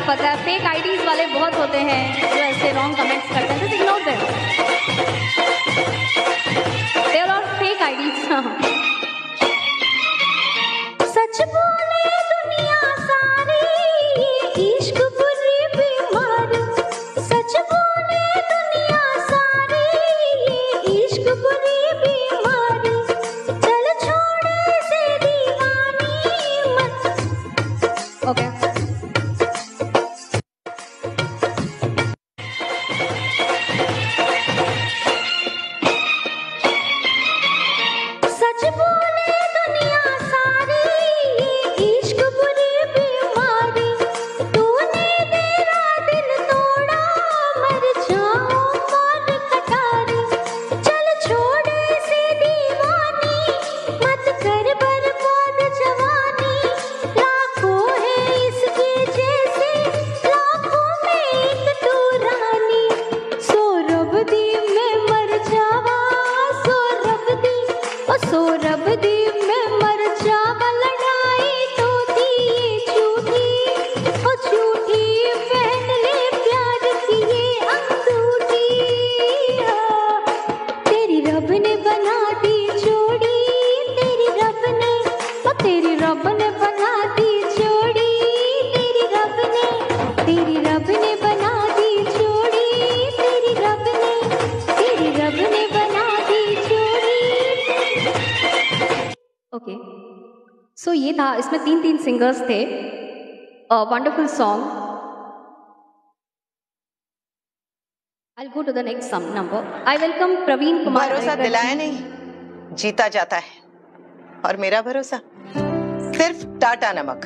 पता है फेक आईडीज वाले बहुत होते हैं जो ऐसे रॉन्ग कमेंट्स करते हैं, just ignore them, they are all fake IDs. सच बोले दुनिया सारी ये इश्क बुरी बीमारी, सच बोले दुनिया सारी ये इश्क बुरी बीमारी, चल छोड़ से दीवानी मत। ओके सच बोले दुनिया सारी ये इश्क बुरी बीमारी, तूने मेरा दिल तोड़ा मर जाऊं मौत कटारी, चल छोड़ से दीवानी मत कर बर्बाद जवानी, लाखों है इसके जैसे लाखों में एक तू रानी, सो रब दी मैं मर जावा, सो रब दी ओ सो रब दी मैं मर जावा, लड़ाई तो थी ये झूठी ओ झूठी, पहन ले प्यार की ये अंगूठी, तेरी रब ने बना दी जोड़ी, तेरी रब ने ओ तेरी रब ने बना दी जोड़ी, तेरी रब ने तेरी रब ने बना दी जोड़ी, तेरी रब ने तेरी रब ने बना दी जोड़ी। ओके सो ये था, इसमें तीन तीन सिंगर्स थे, wonderful song. I will go to the next number. I welcome Praveen Kumar. भरोसा दिलाया नहीं जीता जाता है, और मेरा भरोसा सिर्फ टाटा नमक।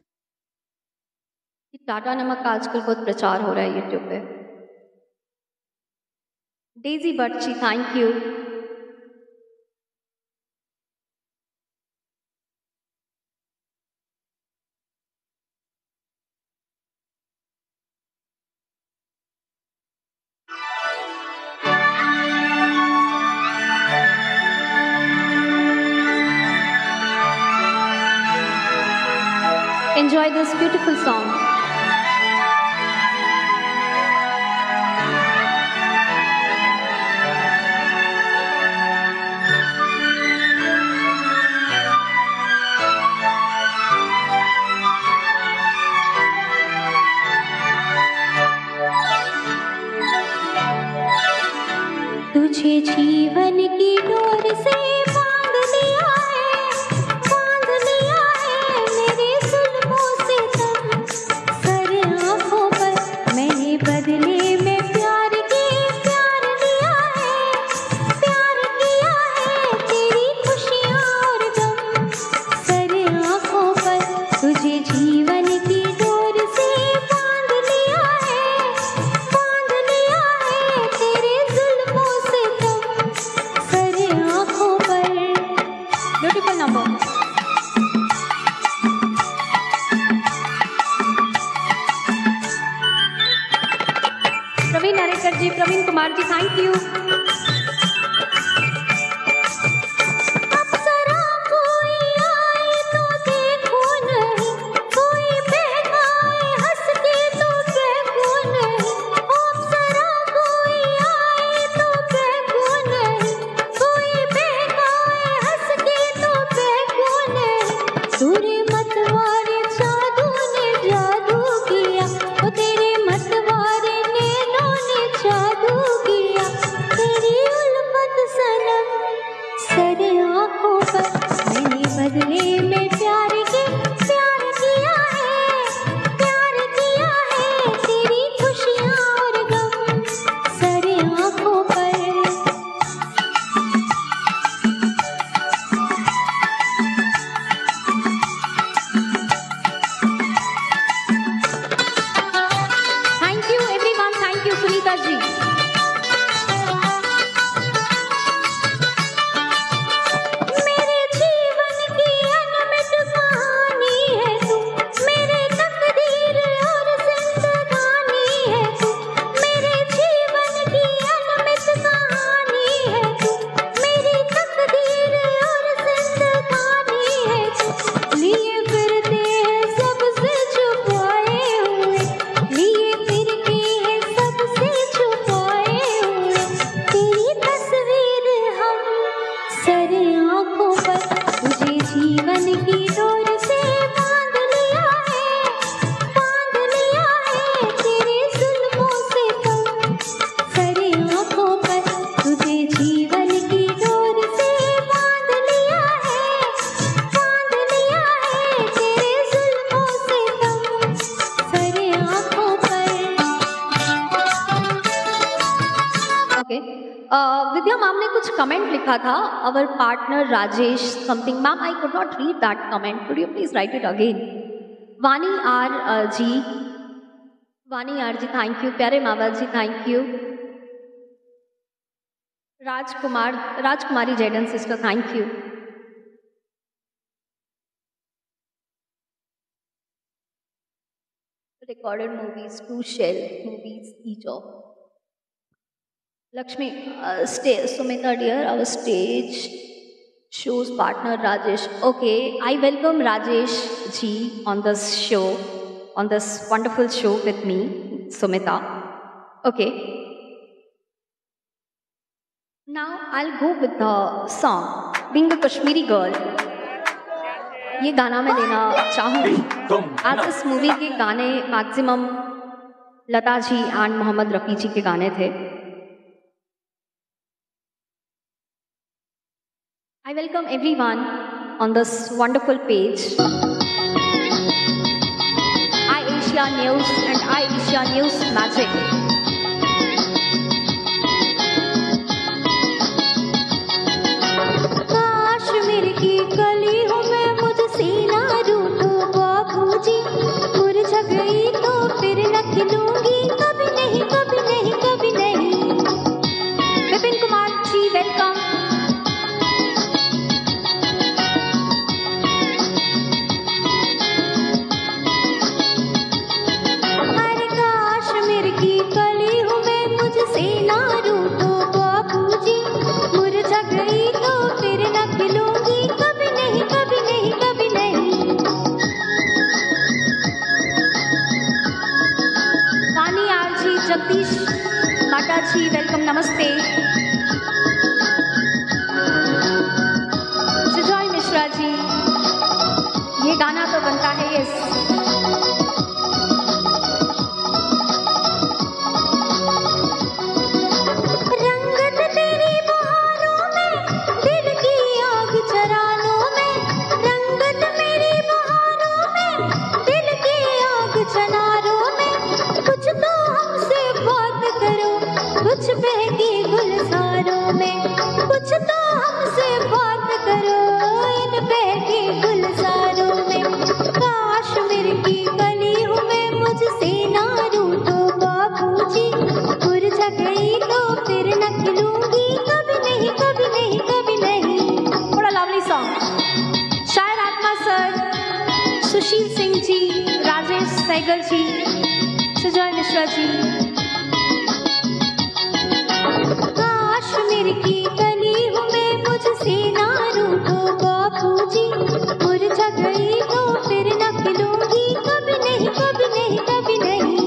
टाटा नमक का आजकल बहुत प्रचार हो रहा है यूट्यूब पे। Daisy Barchi thank you. Enjoy this beautiful song. तुझे जीवन की डोर से बांध लिया है, बांध लिया है मेरे जुल्मों से तन, सर आंखों पर मैंने बदले में प्यार के प्यार लिया है, प्यार किया है तेरी खुशियाँ और गम, सर आंखों पर तुझे जीवन की डोर से बांध लिया है, बांध लिया है तेरे जुल्मों से तम, सर आंखों पर। Beautiful number. Praveen Narekar ji, Praveen Kumar ji thank you. अप्सरा कोई आए तो देखो नहीं, कोई बहकाए हंस के तो देखो नहीं, अप्सरा कोई आए तो देखो नहीं, कोई बहकाए हंस के तो देखो नहीं, तेरे मतवारे जादू ने जादू किया, ओ तेरे मतवारे नैनों ने जादू किया, जीवन की डोर से बांध लिया है, बांध लिया है तेरे जुल्मों से तम, करे आंखों पर तुझे जीवन की डोर से बांध लिया है, बांध लिया है तेरे जुल्मों से तम, करे आंखों पर। ओके, विद्या मैम ने कुछ कमेंट लिखा था, our partner Rajesh something. Ma'am I could not read that comment, could you please write it again. Vani R ji, Vani R ji thank you. प्यारे मावा जी thank you. Rajkumar Rajkumari Jaden sister thank you. Recorded movies, two shell movies each of. Lakshmi, uh, stay, Sumita dear, our stage shows partner Rajesh. Okay, I welcome Rajesh ji on this show, on this wonderful show with me, Sumita. Okay. Now I'll go with the song. Being a Kashmiri girl, ये गाना मैं लेना चाहूँगी। आज इस मूवी के गाने मैक्सिमम लता जी एंड मोहम्मद रफ़ी जी के गाने थे। I welcome everyone on this wonderful page, iAsia News and iAsia News Magic. Kashmir की कली हूँ मैं, मुझसे ना रूठो बाबूजी, मुरझा गई तो फिर न खिलूंगी, कभी नहीं कभी नहीं कभी नहीं। विपिन कुमार जी वेलकम। अरे कश्मीर की कली हूँ मैं, मुझसे ना रूठो बाबूजी, मुरझा गई तो फिर न खिलूंगी, कभी नहीं कभी नहीं कभी नहीं। वानी आर जी, जगदीश लाटा जी वेलकम, नमस्ते। सुजॉय मिश्रा जी, ये गाना तो बनता है यस। रंगत तेरी बहारों में, दिल की आग चरानों में, रंगत मेरी बहारों में, दिल की आग चनारों में, कुछ तो हमसे बात करो, कुछ बहकी गुलजारों में, कुछ तो हमसे बात करो इन बहकी गुलजारों में। कश्मीर की कली हूँ मैं, मुझसे ना रूठो बाबूजी, मुरझा गई तो फिर न खिलूंगी, कभी नहीं कभी नहीं कभी नहीं। बड़ा lovely song. Shayar Atma sir, Sushil Singh ji, Rajesh Sehgal ji, Sujoy Mishra ji. Kashmir की कली हूँ मैं, मुझसे ना रूठो बाबूजी, मुरझा गई तो फिर न खिलूंगी, कभी नहीं कभी नहीं कभी नहीं।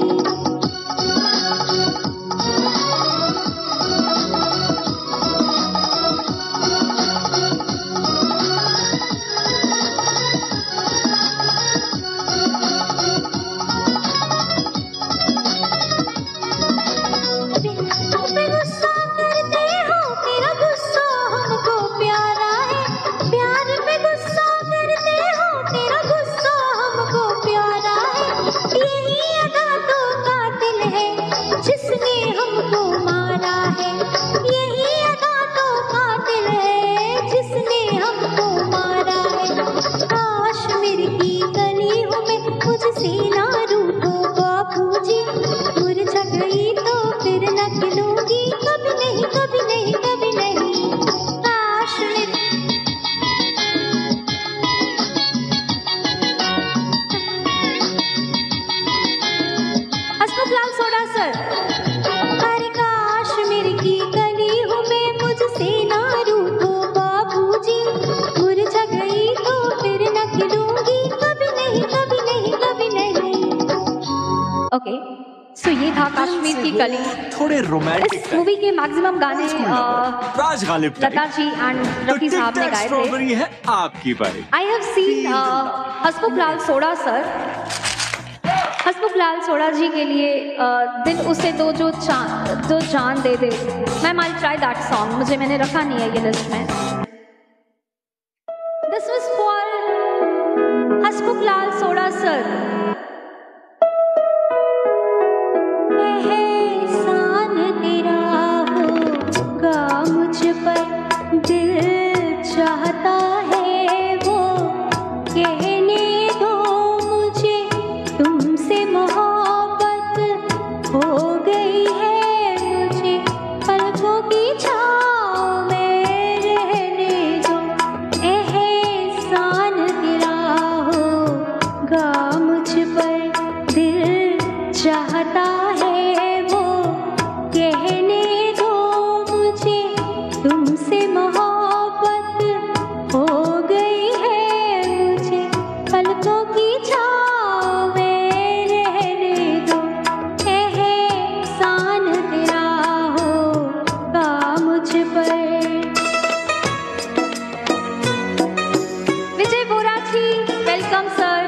गुस्सा करते हो, तेरा गुस्सा हमको प्यारा है, प्यार पे गुस्सा करते हो, तेरा गुस्सा हमको प्यारा है। यही अदा तो कातिल है जिसने हमको मारा है, यही अदा तो कातिल है जिसने हमको मारा है। कश्मीर की कली हूँ मैं, मुझसे ना रूठो बाबूजी, मुरझा गई तो फिर न खिलूंगी, कभी नहीं कभी नहीं कभी नहीं। कश्मीर हसमुख लाल सोडा सर। अरे कश्मीर की कली हूँ मैं, मुझसे ना रूठो बाबूजी, मुरझा गई तो फिर न खिलूंगी, कभी नहीं कभी नहीं कभी नहीं। Okay, सो ये था कश्मीर की कली। थोड़े रोमांटिक इस मूवी के मैक्सिमम गाने राज गालिब लता जी एंड रफी साहब ने गाए थे। स्ट्रॉबेरी है आपकी बारी। I have seen Hasmukh Lal Soda sir. Hasmukh Lal Soda ji के लिए uh, दिल उसे दो जो चांद जो जान दे दे। Ma'am I try that song, मुझे मैंने रखा नहीं है ये लिस्ट में। This was for Hasmukh Lal Soda sir. मुझ पर दिल चाहता है वो कहने दो मुझे तुमसे मोहब्बत हो गई है। मुझे पलकों की छाँव में रहने दो। एहसान तेरा होगा मुझ पर दिल चाहता है वो कहने तुमसे मोहब्बत हो गई है। मुझे पलकों की छाँव में रहने दो। एहसान तेरा होगा मुझ पर। Vijay Bora ji welcome sir.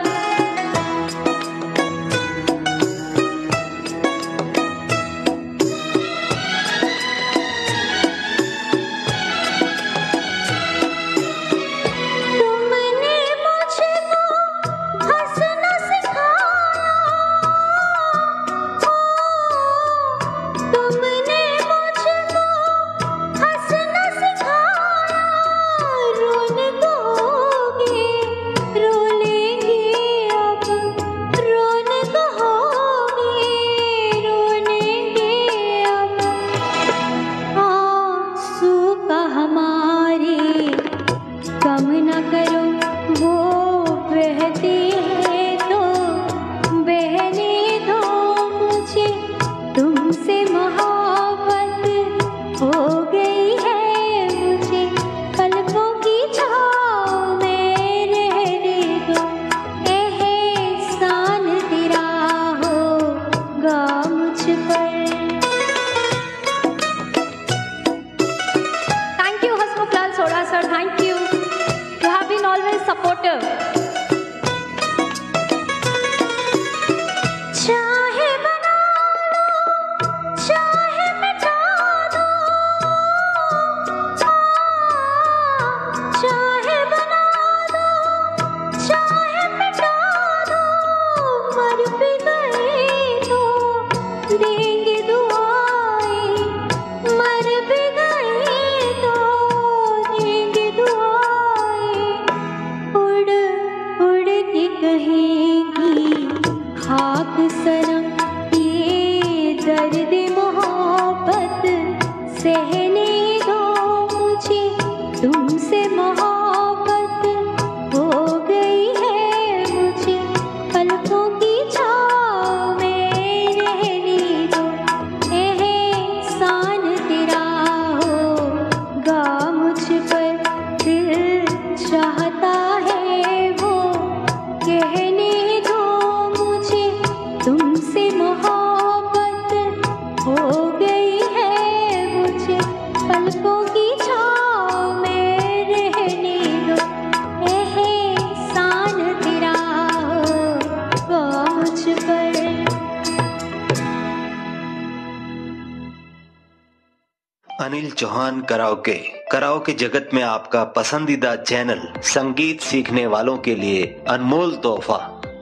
Anil Chauhan karaoke karaoke जगत में आपका पसंदीदा चैनल संगीत सीखने वालों के लिए अनमोल तोहफा।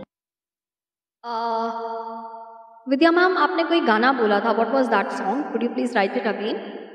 विद्या मैम आपने कोई गाना बोला था, what was that song? Could you please write it again?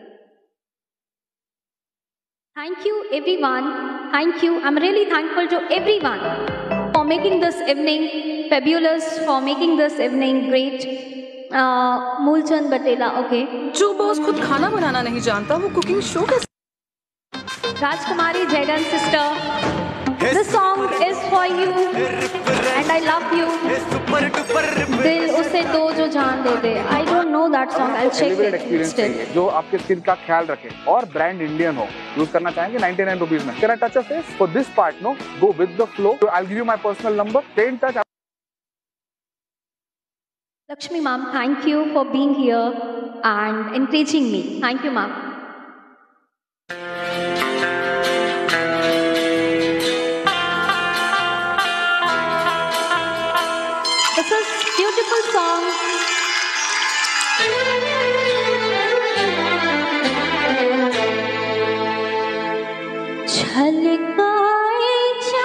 Thank you everyone, thank you. I am really thankful to everyone for making this evening fabulous, for making this evening great. uh, Moolchand Batela, okay okay. जो बॉस खुद खाना बनाना नहीं जानता वो कुकिंग शो कैसे? Rajkumari Jaigan sister, this song is for you and I love you. दिल उसे दो जो जान दे दे. I don't know that song. I'll check it still. जो आपके स्किन का ख्याल रखे और ब्रांड इंडियन हो, यूज करना चाहेंगे निन्यानवे रुपीस में. Can I touch a face? For this part, no, go with the flow. So I'll give you my personal number. Stay in touch. Lakshmi ma'am, thank you for being here and encouraging me. Thank you, ma'am. This is beautiful song. छलकाए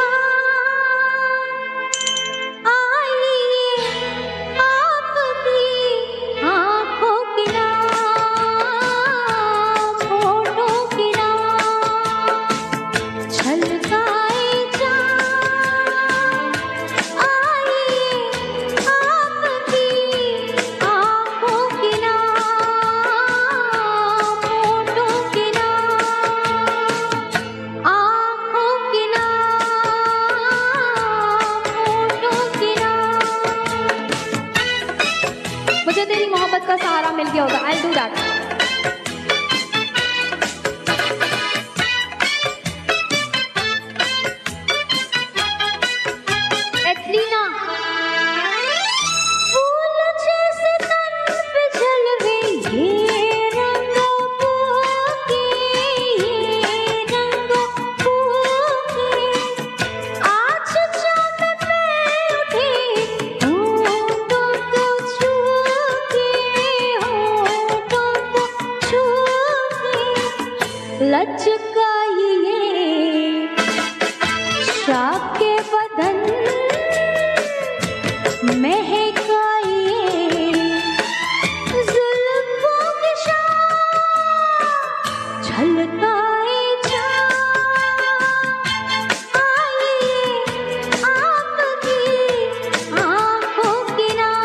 चाँद आइए आपकी आँखों की नाम होठों की नाम छलकाए चाँद आइए आपकी आँखों की नाम होठों की नाम आँखों की नाम होठों की नाम। मुझे तेरी मोहब्बत का सहारा मिल गया होगा। I'll do that. एथलीना, फूल जैसे तन पे जलवे ये रंगों के ये रंगों के आज चाँद पे उठे होठों को छू के होठों को छू के लचकाइए शाख के बदन महकाइए जुल्फों की शान झलकाए चाँद आइए आपकी आँखों की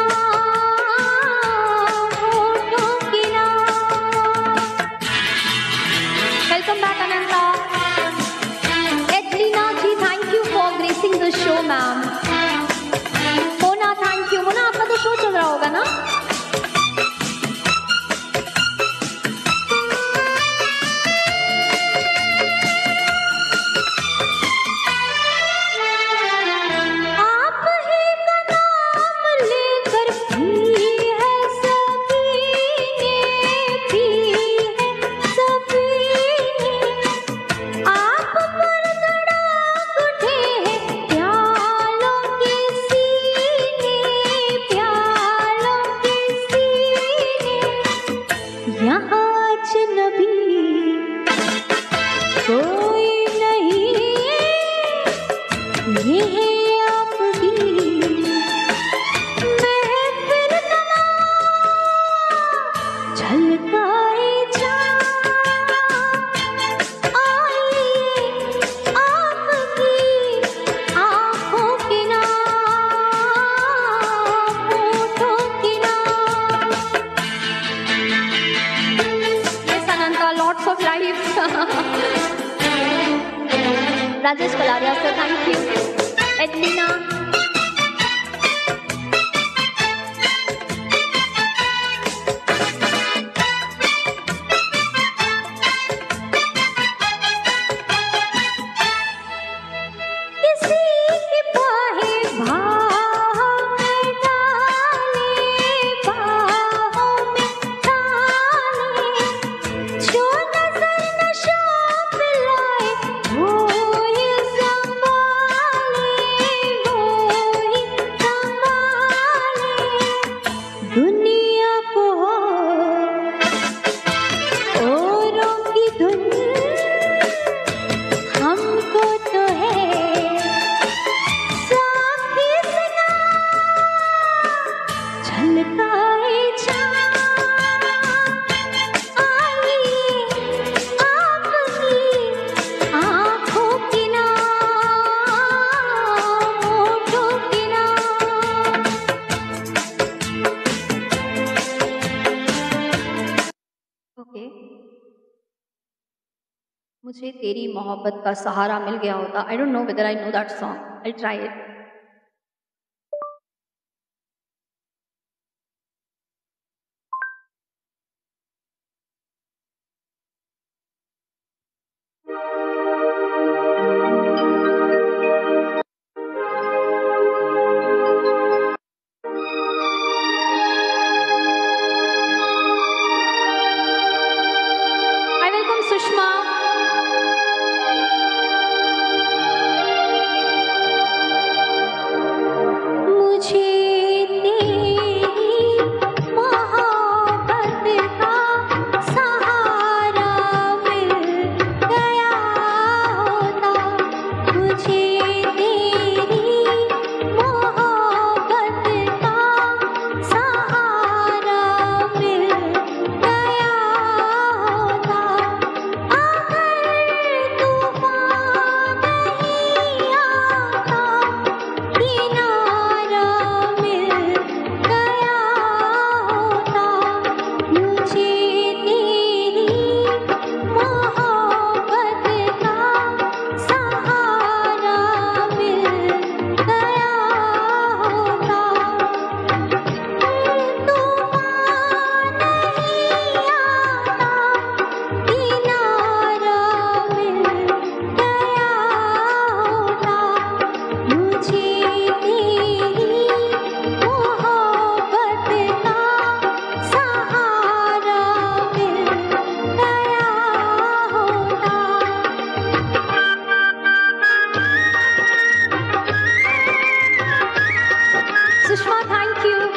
नाम होठों की नाम। welcome back, Ananta. Edlina ji, thank you for gracing the show, ma'am. Mona, thank you. Mona, आपका तो शो चल रहा होगा ना? आप ही का नाम लेकर पी है सभी ने पी है सभी ने आप पर धड़क उठे हैं प्यालों के सीने प्यालों के सीने यहाँ अजनबी कोई नहीं ये है आपकी महफिल तमाम झलकाए चाँद आइए आपकी आँखों की नाम होठों की नाम। Yes, Ananta, lots of life. Rajesh Kalaria, sir, thank you. Edlina. किसी की बाहें बाहों में डाले बाहों में डाले जो नजर नशा पिलाए वो ही संभाले वो ही संभाले दुनिया को औरों की धुन हमको तो है साथी सना झलकाए चाँद आइए आपकी आँखों की नाम होठों की नाम। Okay. मुझे तेरी मोहब्बत का सहारा मिल गया होता। I don't know whether I know that song. I'll try it. Sushma, thank you.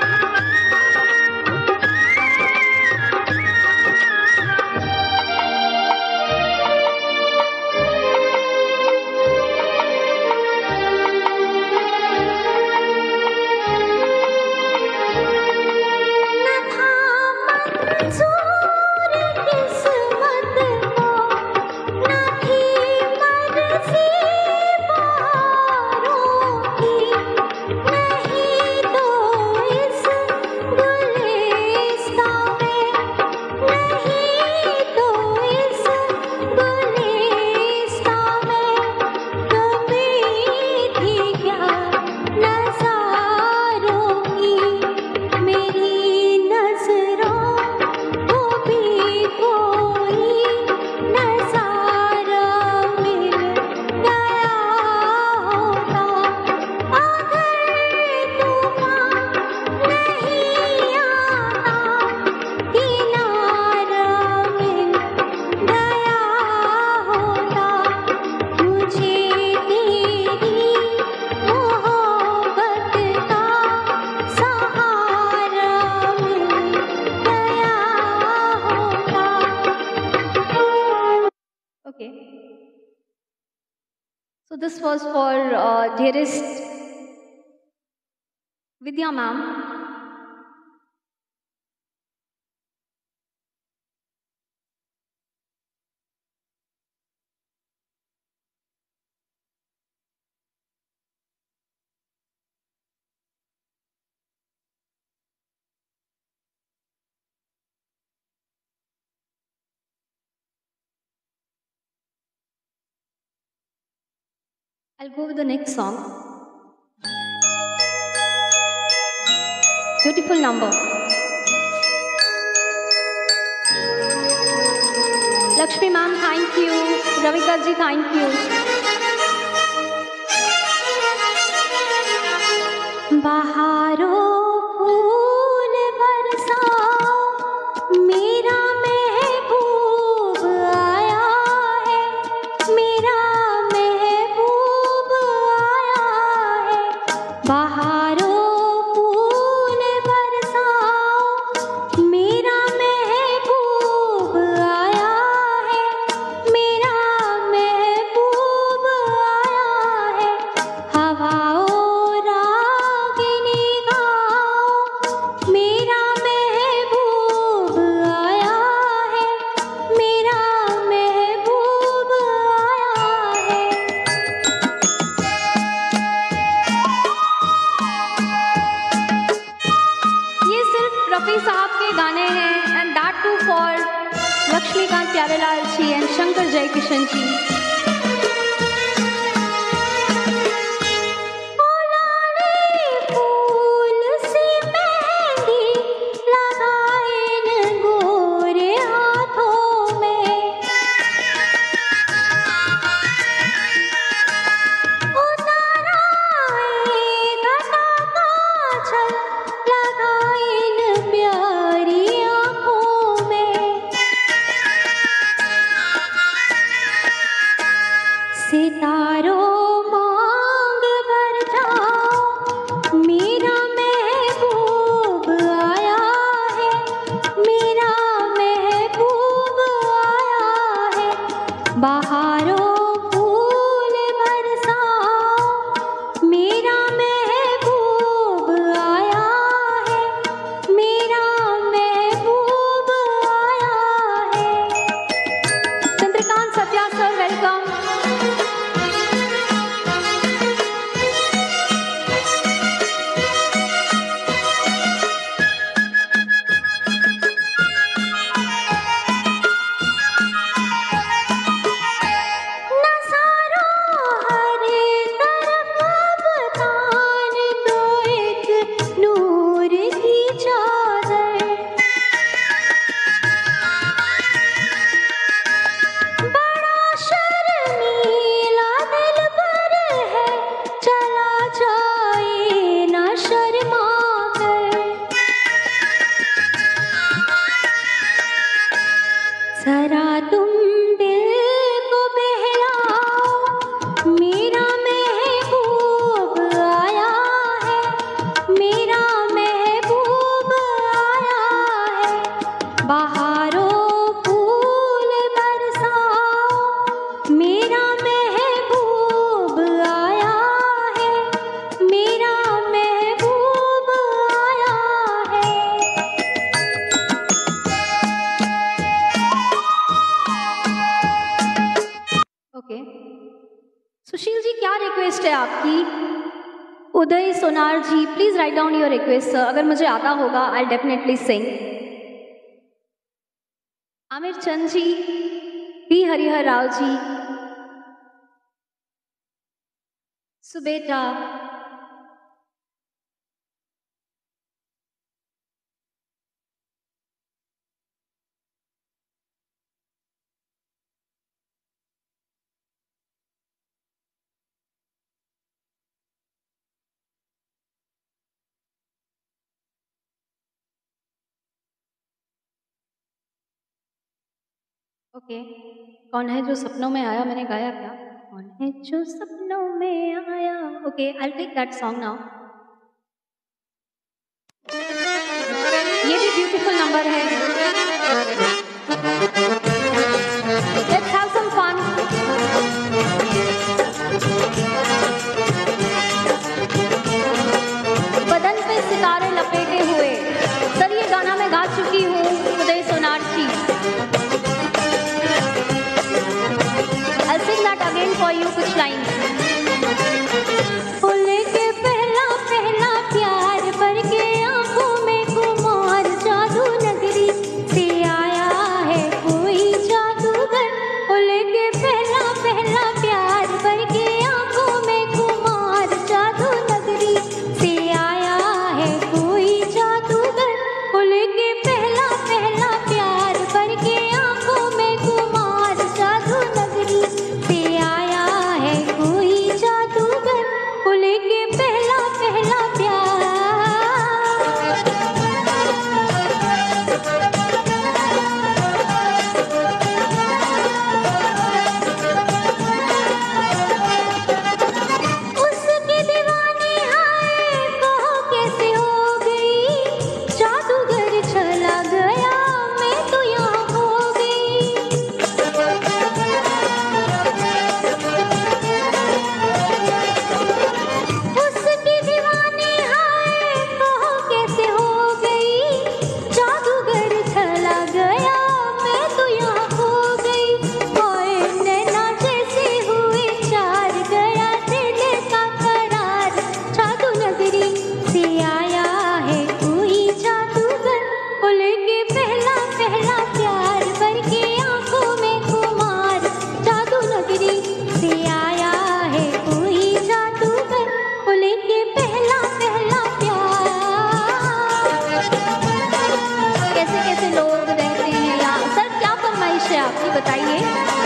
So this was for uh, dearest Vidya ma'am. I'll go with the next song. Beautiful number. Lakshmi ma'am, thank you. Ravika ji, thank you. बहारो फूल बरसाओ, मेरा महबूब आया है, मेरा महबूब आया है। बहारो फूल बरसाओ, मेरा महबूब आया है, मेरा महबूब आया है। हवाओं रागिनी गाओ, मेरा महबूब आया है, मेरा महबूब आया है। ये सिर्फ रफी साहब के गाने हैं, and that too for Laxmikant Pyarelal ji and Shankar Jaikishan ji. फूल सी मेहंदी लगाए न गोरे हाथों में, उतारा एक घटा काजल लगाए न प्यारी आँखों में। सितारों मांग भर जाओ, मेरा महबूब आया है, मेरा महबूब आया है। बहारों फूल बरसाओ, मेरा महबूब आया है, मेरा महबूब आया है। Chandrakant Satya sir, welcome. नज़ारों हर तरफ अब तान दो एक नूर की चादर, बड़ा शर्मीला दिलबर है, चला जाए ना शर्मा कर। जरा तुम दिल को बहलाओ, मेरा महबूब आया है, Uday Sonar ji, please write down your request sir. अगर मुझे आता होगा I definitely sing. Aamir Chand ji, P Harihar Rao ji, Subeta, okay okay. कौन है जो सपनों में आया, मैंने गाया क्या? कौन है जो सपनों में आया. Okay, I will take that song now. ये भी ब्यूटीफुल नंबर है. Let's have some fun. बदन पे सितारे लपेटे हुए. सर ये गाना मैं गा चुकी हूँ Uday Sonar ji. I'll sing that again for you कुछ लाइन. फूल के पहला पहला प्यार भर के आंखों में कुमार जादू नगरी से आया है कोई जादूगर. फूल के पहला पहला प्यार भर के आंखों में कुमार जादू नगरी से आया है कोई जादूगर. फूल के पहला पहला प्यार भर के आंखों में कुमार जादू नगरी से आया है कोई जादूगर. फूल के पहला पहला प्यार. उसके दीवाने हाय कहो कैसे हो गई. जादूगर चला गया मैं तो यहाँ हो गई. उसकी दीवानी हाय कहो कैसे हो गई. जादूगर चला गया मैं तो यहाँ हो गई. हाय नैना जैसे हुए चार गया दिल का करार. जादू नगरी से आया है कोई जादूगर. फूल के पहला पहला प्यार भर के आंखों में कुमार. जादू नगरी से आया है कोई जादूगर. फूल के पहला पहला प्यार. कैसे कैसे लोग रहते हैं यहाँ. सर क्या फरमाइश है आपकी, बताइए.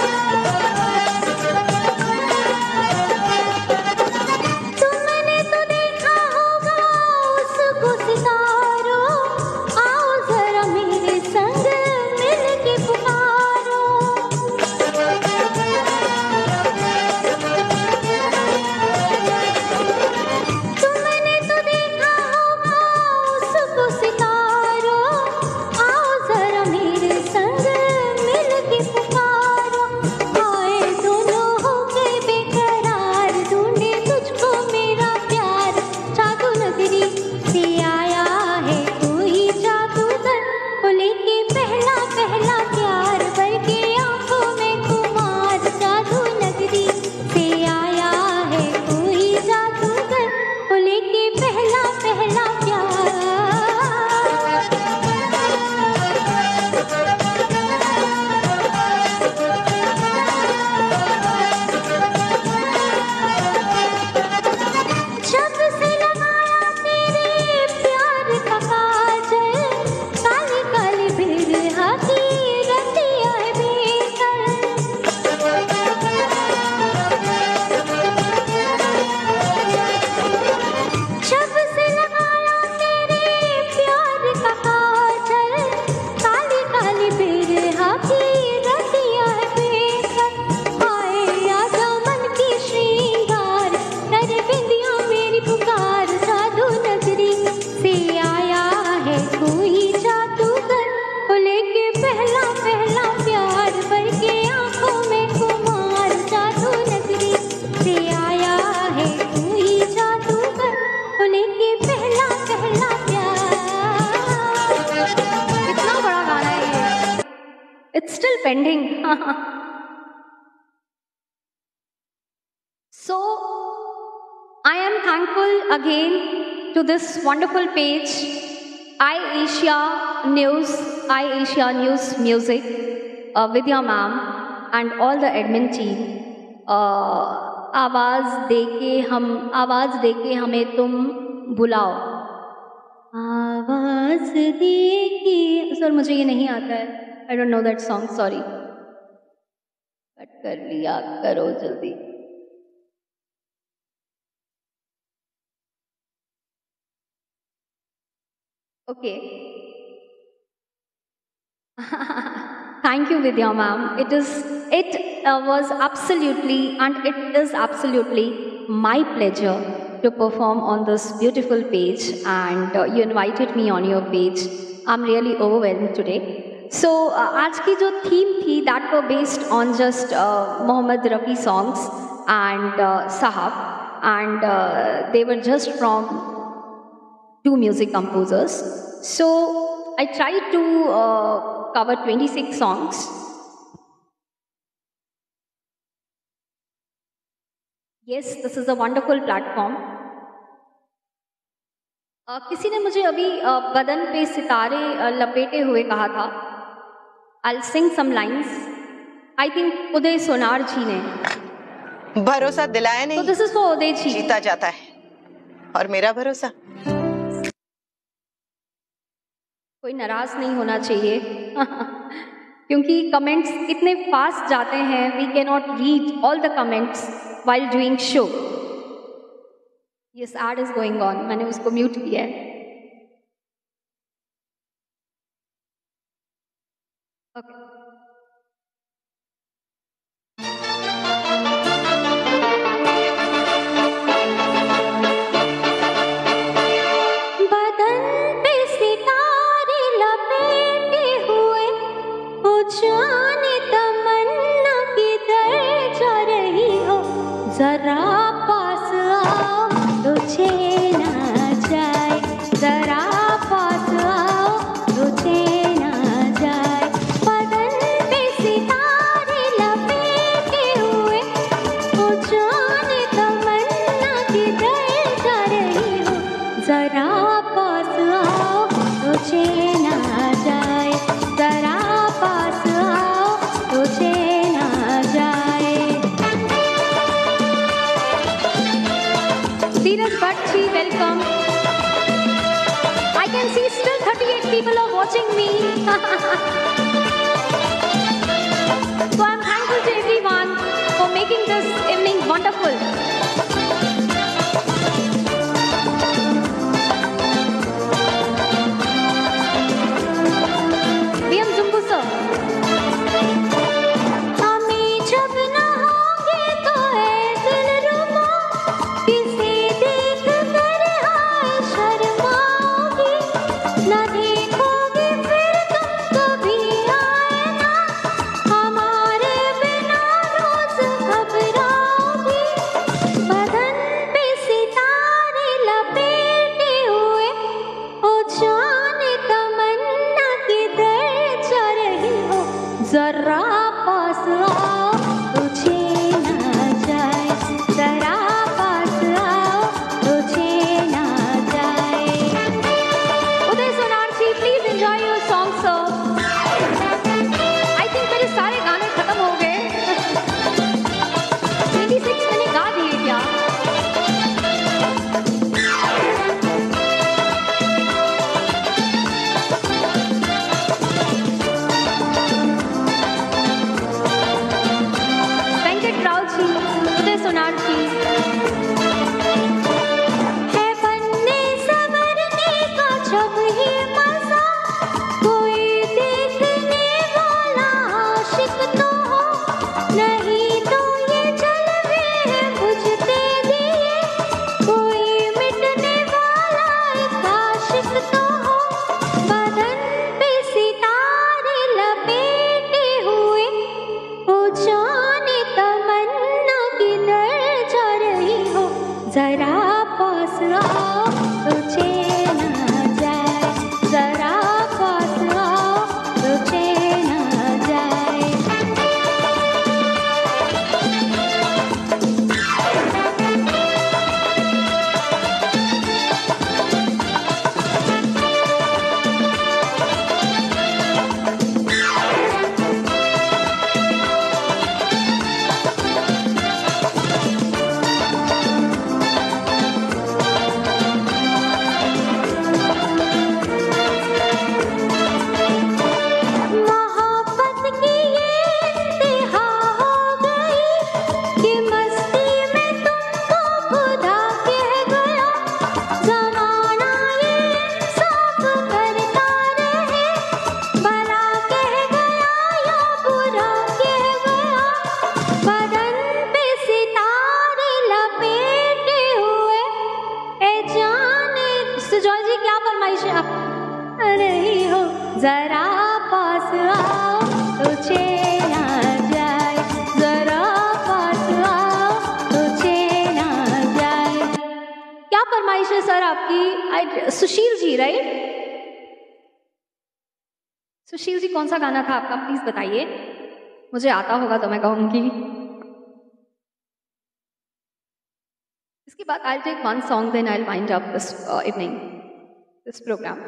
तुमने तो देखा होगा उसको सितारों. आओ जरा मेरे संग मिल के पुकारो. तुमने तो देखा होगा उसको सितारों. आओ जरा मेरे संग मिल के पुकारो. आए दोनों हो गए बेकरार. ढूंढे तुझको मेरा प्यार. जादू नगरी से आया है कोई जादूगर. फूल के पहला पहला प्यार भर के आंखों में कुमार. जादू नगरी से आया है कोई जादूगर. फूल के पहला पहला प्यार. जब से लगाया तेरे प्यार का काजल. काली काली बिरहा की रतिया है बेकर. जब से लगाया तेरे प्यार का काजल. काली काली बिरहा की रतिया है बेकर. आए आजा मन की श्रृंगार. कर बिंदिया मेरी पुकार. जादू नगरी से आया है कोई जादूगर. फूल के पहला पहला प्यार भर के आंखों में कुमार. जादू नगरी से आया है कोई जादूगर. फूल के पहला पहला प्यार. कितना बड़ा गाना है ये. It's still pending. So I am thankful again to this wonderful page, iAsia News, iAsia News Music, uh, Vidya ma'am and all the admin team. Uh, आवाज देके हम आवाज देके हमें तुम बुलाओ. आवाज देके सर मुझे ये नहीं आता है. I don't know that song. Sorry. Cut कर लिया करो जल्दी. Okay. Thank you, Vidya ma'am. It is, it uh, was absolutely, and it is absolutely my pleasure to perform on this beautiful page, and uh, you invited me on your page. I'm really overwhelmed today. So, uh, आज की जो theme थी, that were based on just uh, Mohammed Rafi songs and uh, Sahab, and uh, they were just from two music composers. So, I tried to uh, cover twenty-six songs. Yes, this is a wonderful platform. uh, किसी ने मुझे अभी uh, बदन पे सितारे uh, लपेटे हुए कहा था. I'll sing some lines. I think उदय सोनार जी ने भरोसा दिलाया नहीं. So this is for उदय जी. जीता जाता है. और मेरा भरोसा कोई नाराज नहीं होना चाहिए क्योंकि कमेंट्स इतने फास्ट जाते हैं. We can not read all the comments while doing show. Yes, ad is going on. मैंने उसको म्यूट किया है. ओके. जाने तमन्ना किधर जा रही हो, जरा पास आओ तो छेना जाए, जरा पास आओ तो छेना जाए. बदन पे सितारे लपेटे हुए, ओ जाने तमन्ना किधर जा रही हो, जरा पास आओ तो छेना जाए, जरा पास आओ तो छेना जाए. Dheeraj Bhatt ji, welcome. I can see still thirty-eight people are watching me. So I'm thankful to everyone for making this evening wonderful. V M Zumbu sir. हमें जब न होंगे तो है दिलरुबा, किसे देख कर आए शर्माओगी, न देखोगे फिर तुम कभी आए ना, हमारे बिना रोज घबराओगी. बदन पे सितारे लपेटे हुए, ओ जाने तमन्ना किधर जा रही हो, जरा पास आओ तो छेना जाए, जरा पास आओ तो छेना जाए. Uday Sonar ji, please enjoy your song sir. I think मेरे सारे गाने खत्म हो गए. छब्बीस मैंने गा दिए क्या? वेंकट राव जी, उदय सोनार जी. है बनने संवरने का जब ही मजा, कोई देखने वाला आशिक तो हो, नहीं तो ये जलवे हैं बुझते दिए, कोई मिटने वाला एक आशिक तो हो. बदन पे सितारे लपेटे हुए, ओ जाने तमन्ना किधर जा रही हो, जरा पास आओ तो छेना जाए, जरा पास आओ तो छेना जाए. क्या फरमाइश है सर आपकी? I, Sushil ji, right? सुशील जी, कौन सा गाना था आपका, प्लीज बताइए। मुझे आता होगा तो मैं कहूंगी। इसके बाद I'll take one song, then I'll wind up this uh, evening, this program.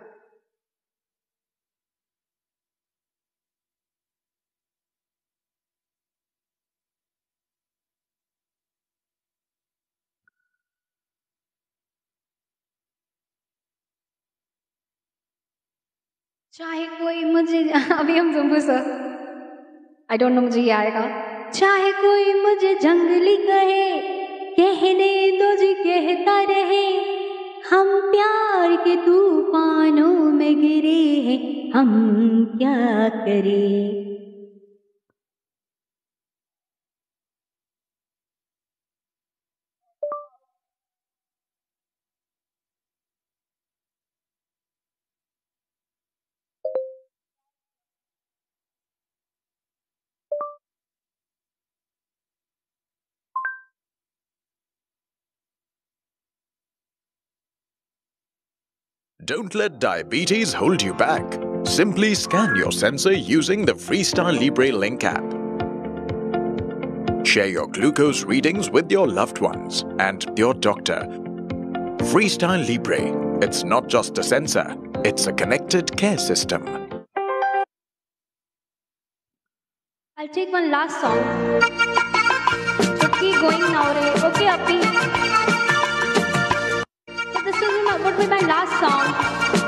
चाहे कोई मुझे अभी हम Jambu sir I don't know मुझे ये आएगा। चाहे कोई मुझे जंगली कहे, कहने दो जी कहता रहे, हम प्यार के तूफानों में गिरे हैं, हम क्या करें। Don't let diabetes hold you back. Simply scan your sensor using the Freestyle Libre Link app. Share your glucose readings with your loved ones and your doctor. Freestyle Libre. It's not just a sensor, it's a connected care system. I'll take one last song. So keep going now, Ray. Okay, Appi. So this will be my, would be my last song.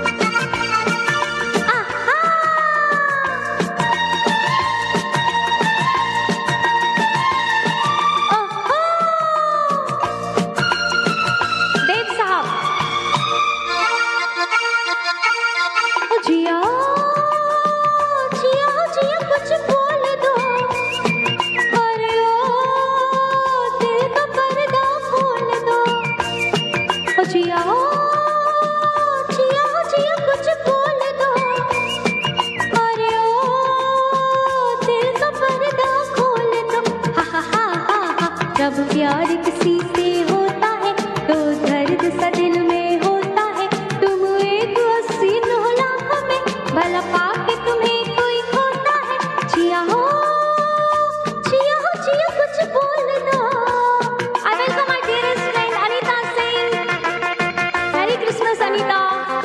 जब प्यार किसी से होता है तो दर्द सा दिल में होता है, तुम एक हसीन हो लाखों में, भला पाके तुम्हें कोई खोता है। जिया हो जिया हो जिया कुछ बोल दो। I welcome my dearest friend Anita Singh. Merry Christmas, Anita.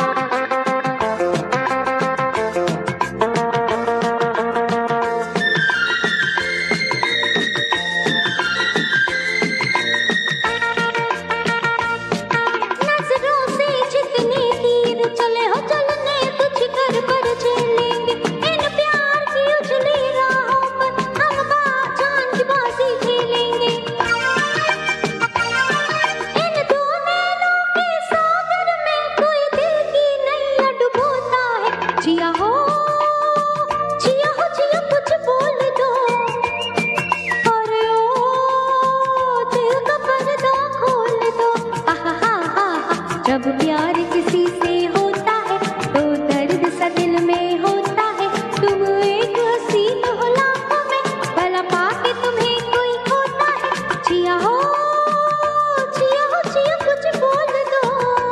जब प्यार किसी से होता है तो दर्द सा दिल में होता है, तुम एक हसीन हो लाखों में, भला पाके तुम्हें कोई खोता है। जिया हो जिया हो जिया कुछ बोल दो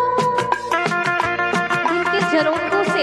दिल के झरोखों से।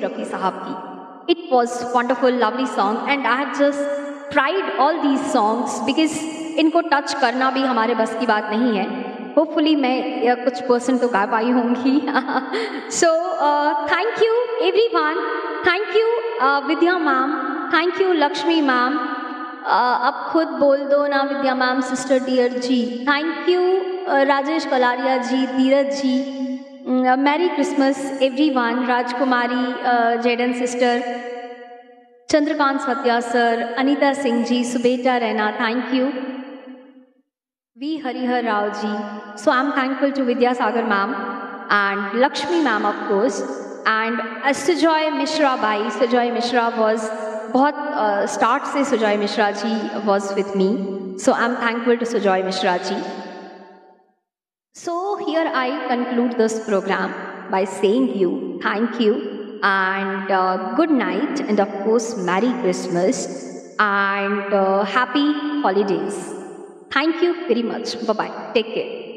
रफ़ी साहब की. It was wonderful, lovely song, and I had just tried all these songs because इनको टच करना भी हमारे बस की बात नहीं है. Hopefully मैं या कुछ परसेंट तो गा पाई होंगी. So uh, thank you everyone. Thank you uh, Vidya ma'am. Thank you Lakshmi ma'am. uh, अब खुद बोल दो ना Vidya ma'am, sister dear ji. Thank you Rajesh Kalaria ji, Dheeraj ji. Merry Christmas everyone. Rajkumari, Jayden sister, Chandrakant Satya sir, Anita Singh ji, Subeta Raina, thank you. V Harihar Rao ji. So I am thankful to Vidyasagar ma'am and Lakshmi ma'am of course, and Sujoy Mishra bye. Sujoy Mishra was बहुत स्टार्ट uh, से Sujoy Mishra ji was with me. So I am thankful to Sujoy Mishra ji. So here I conclude this program by saying you thank you and uh, good night, and of course Merry Christmas and uh, happy holidays. Thank you very much. Bye bye. Take care.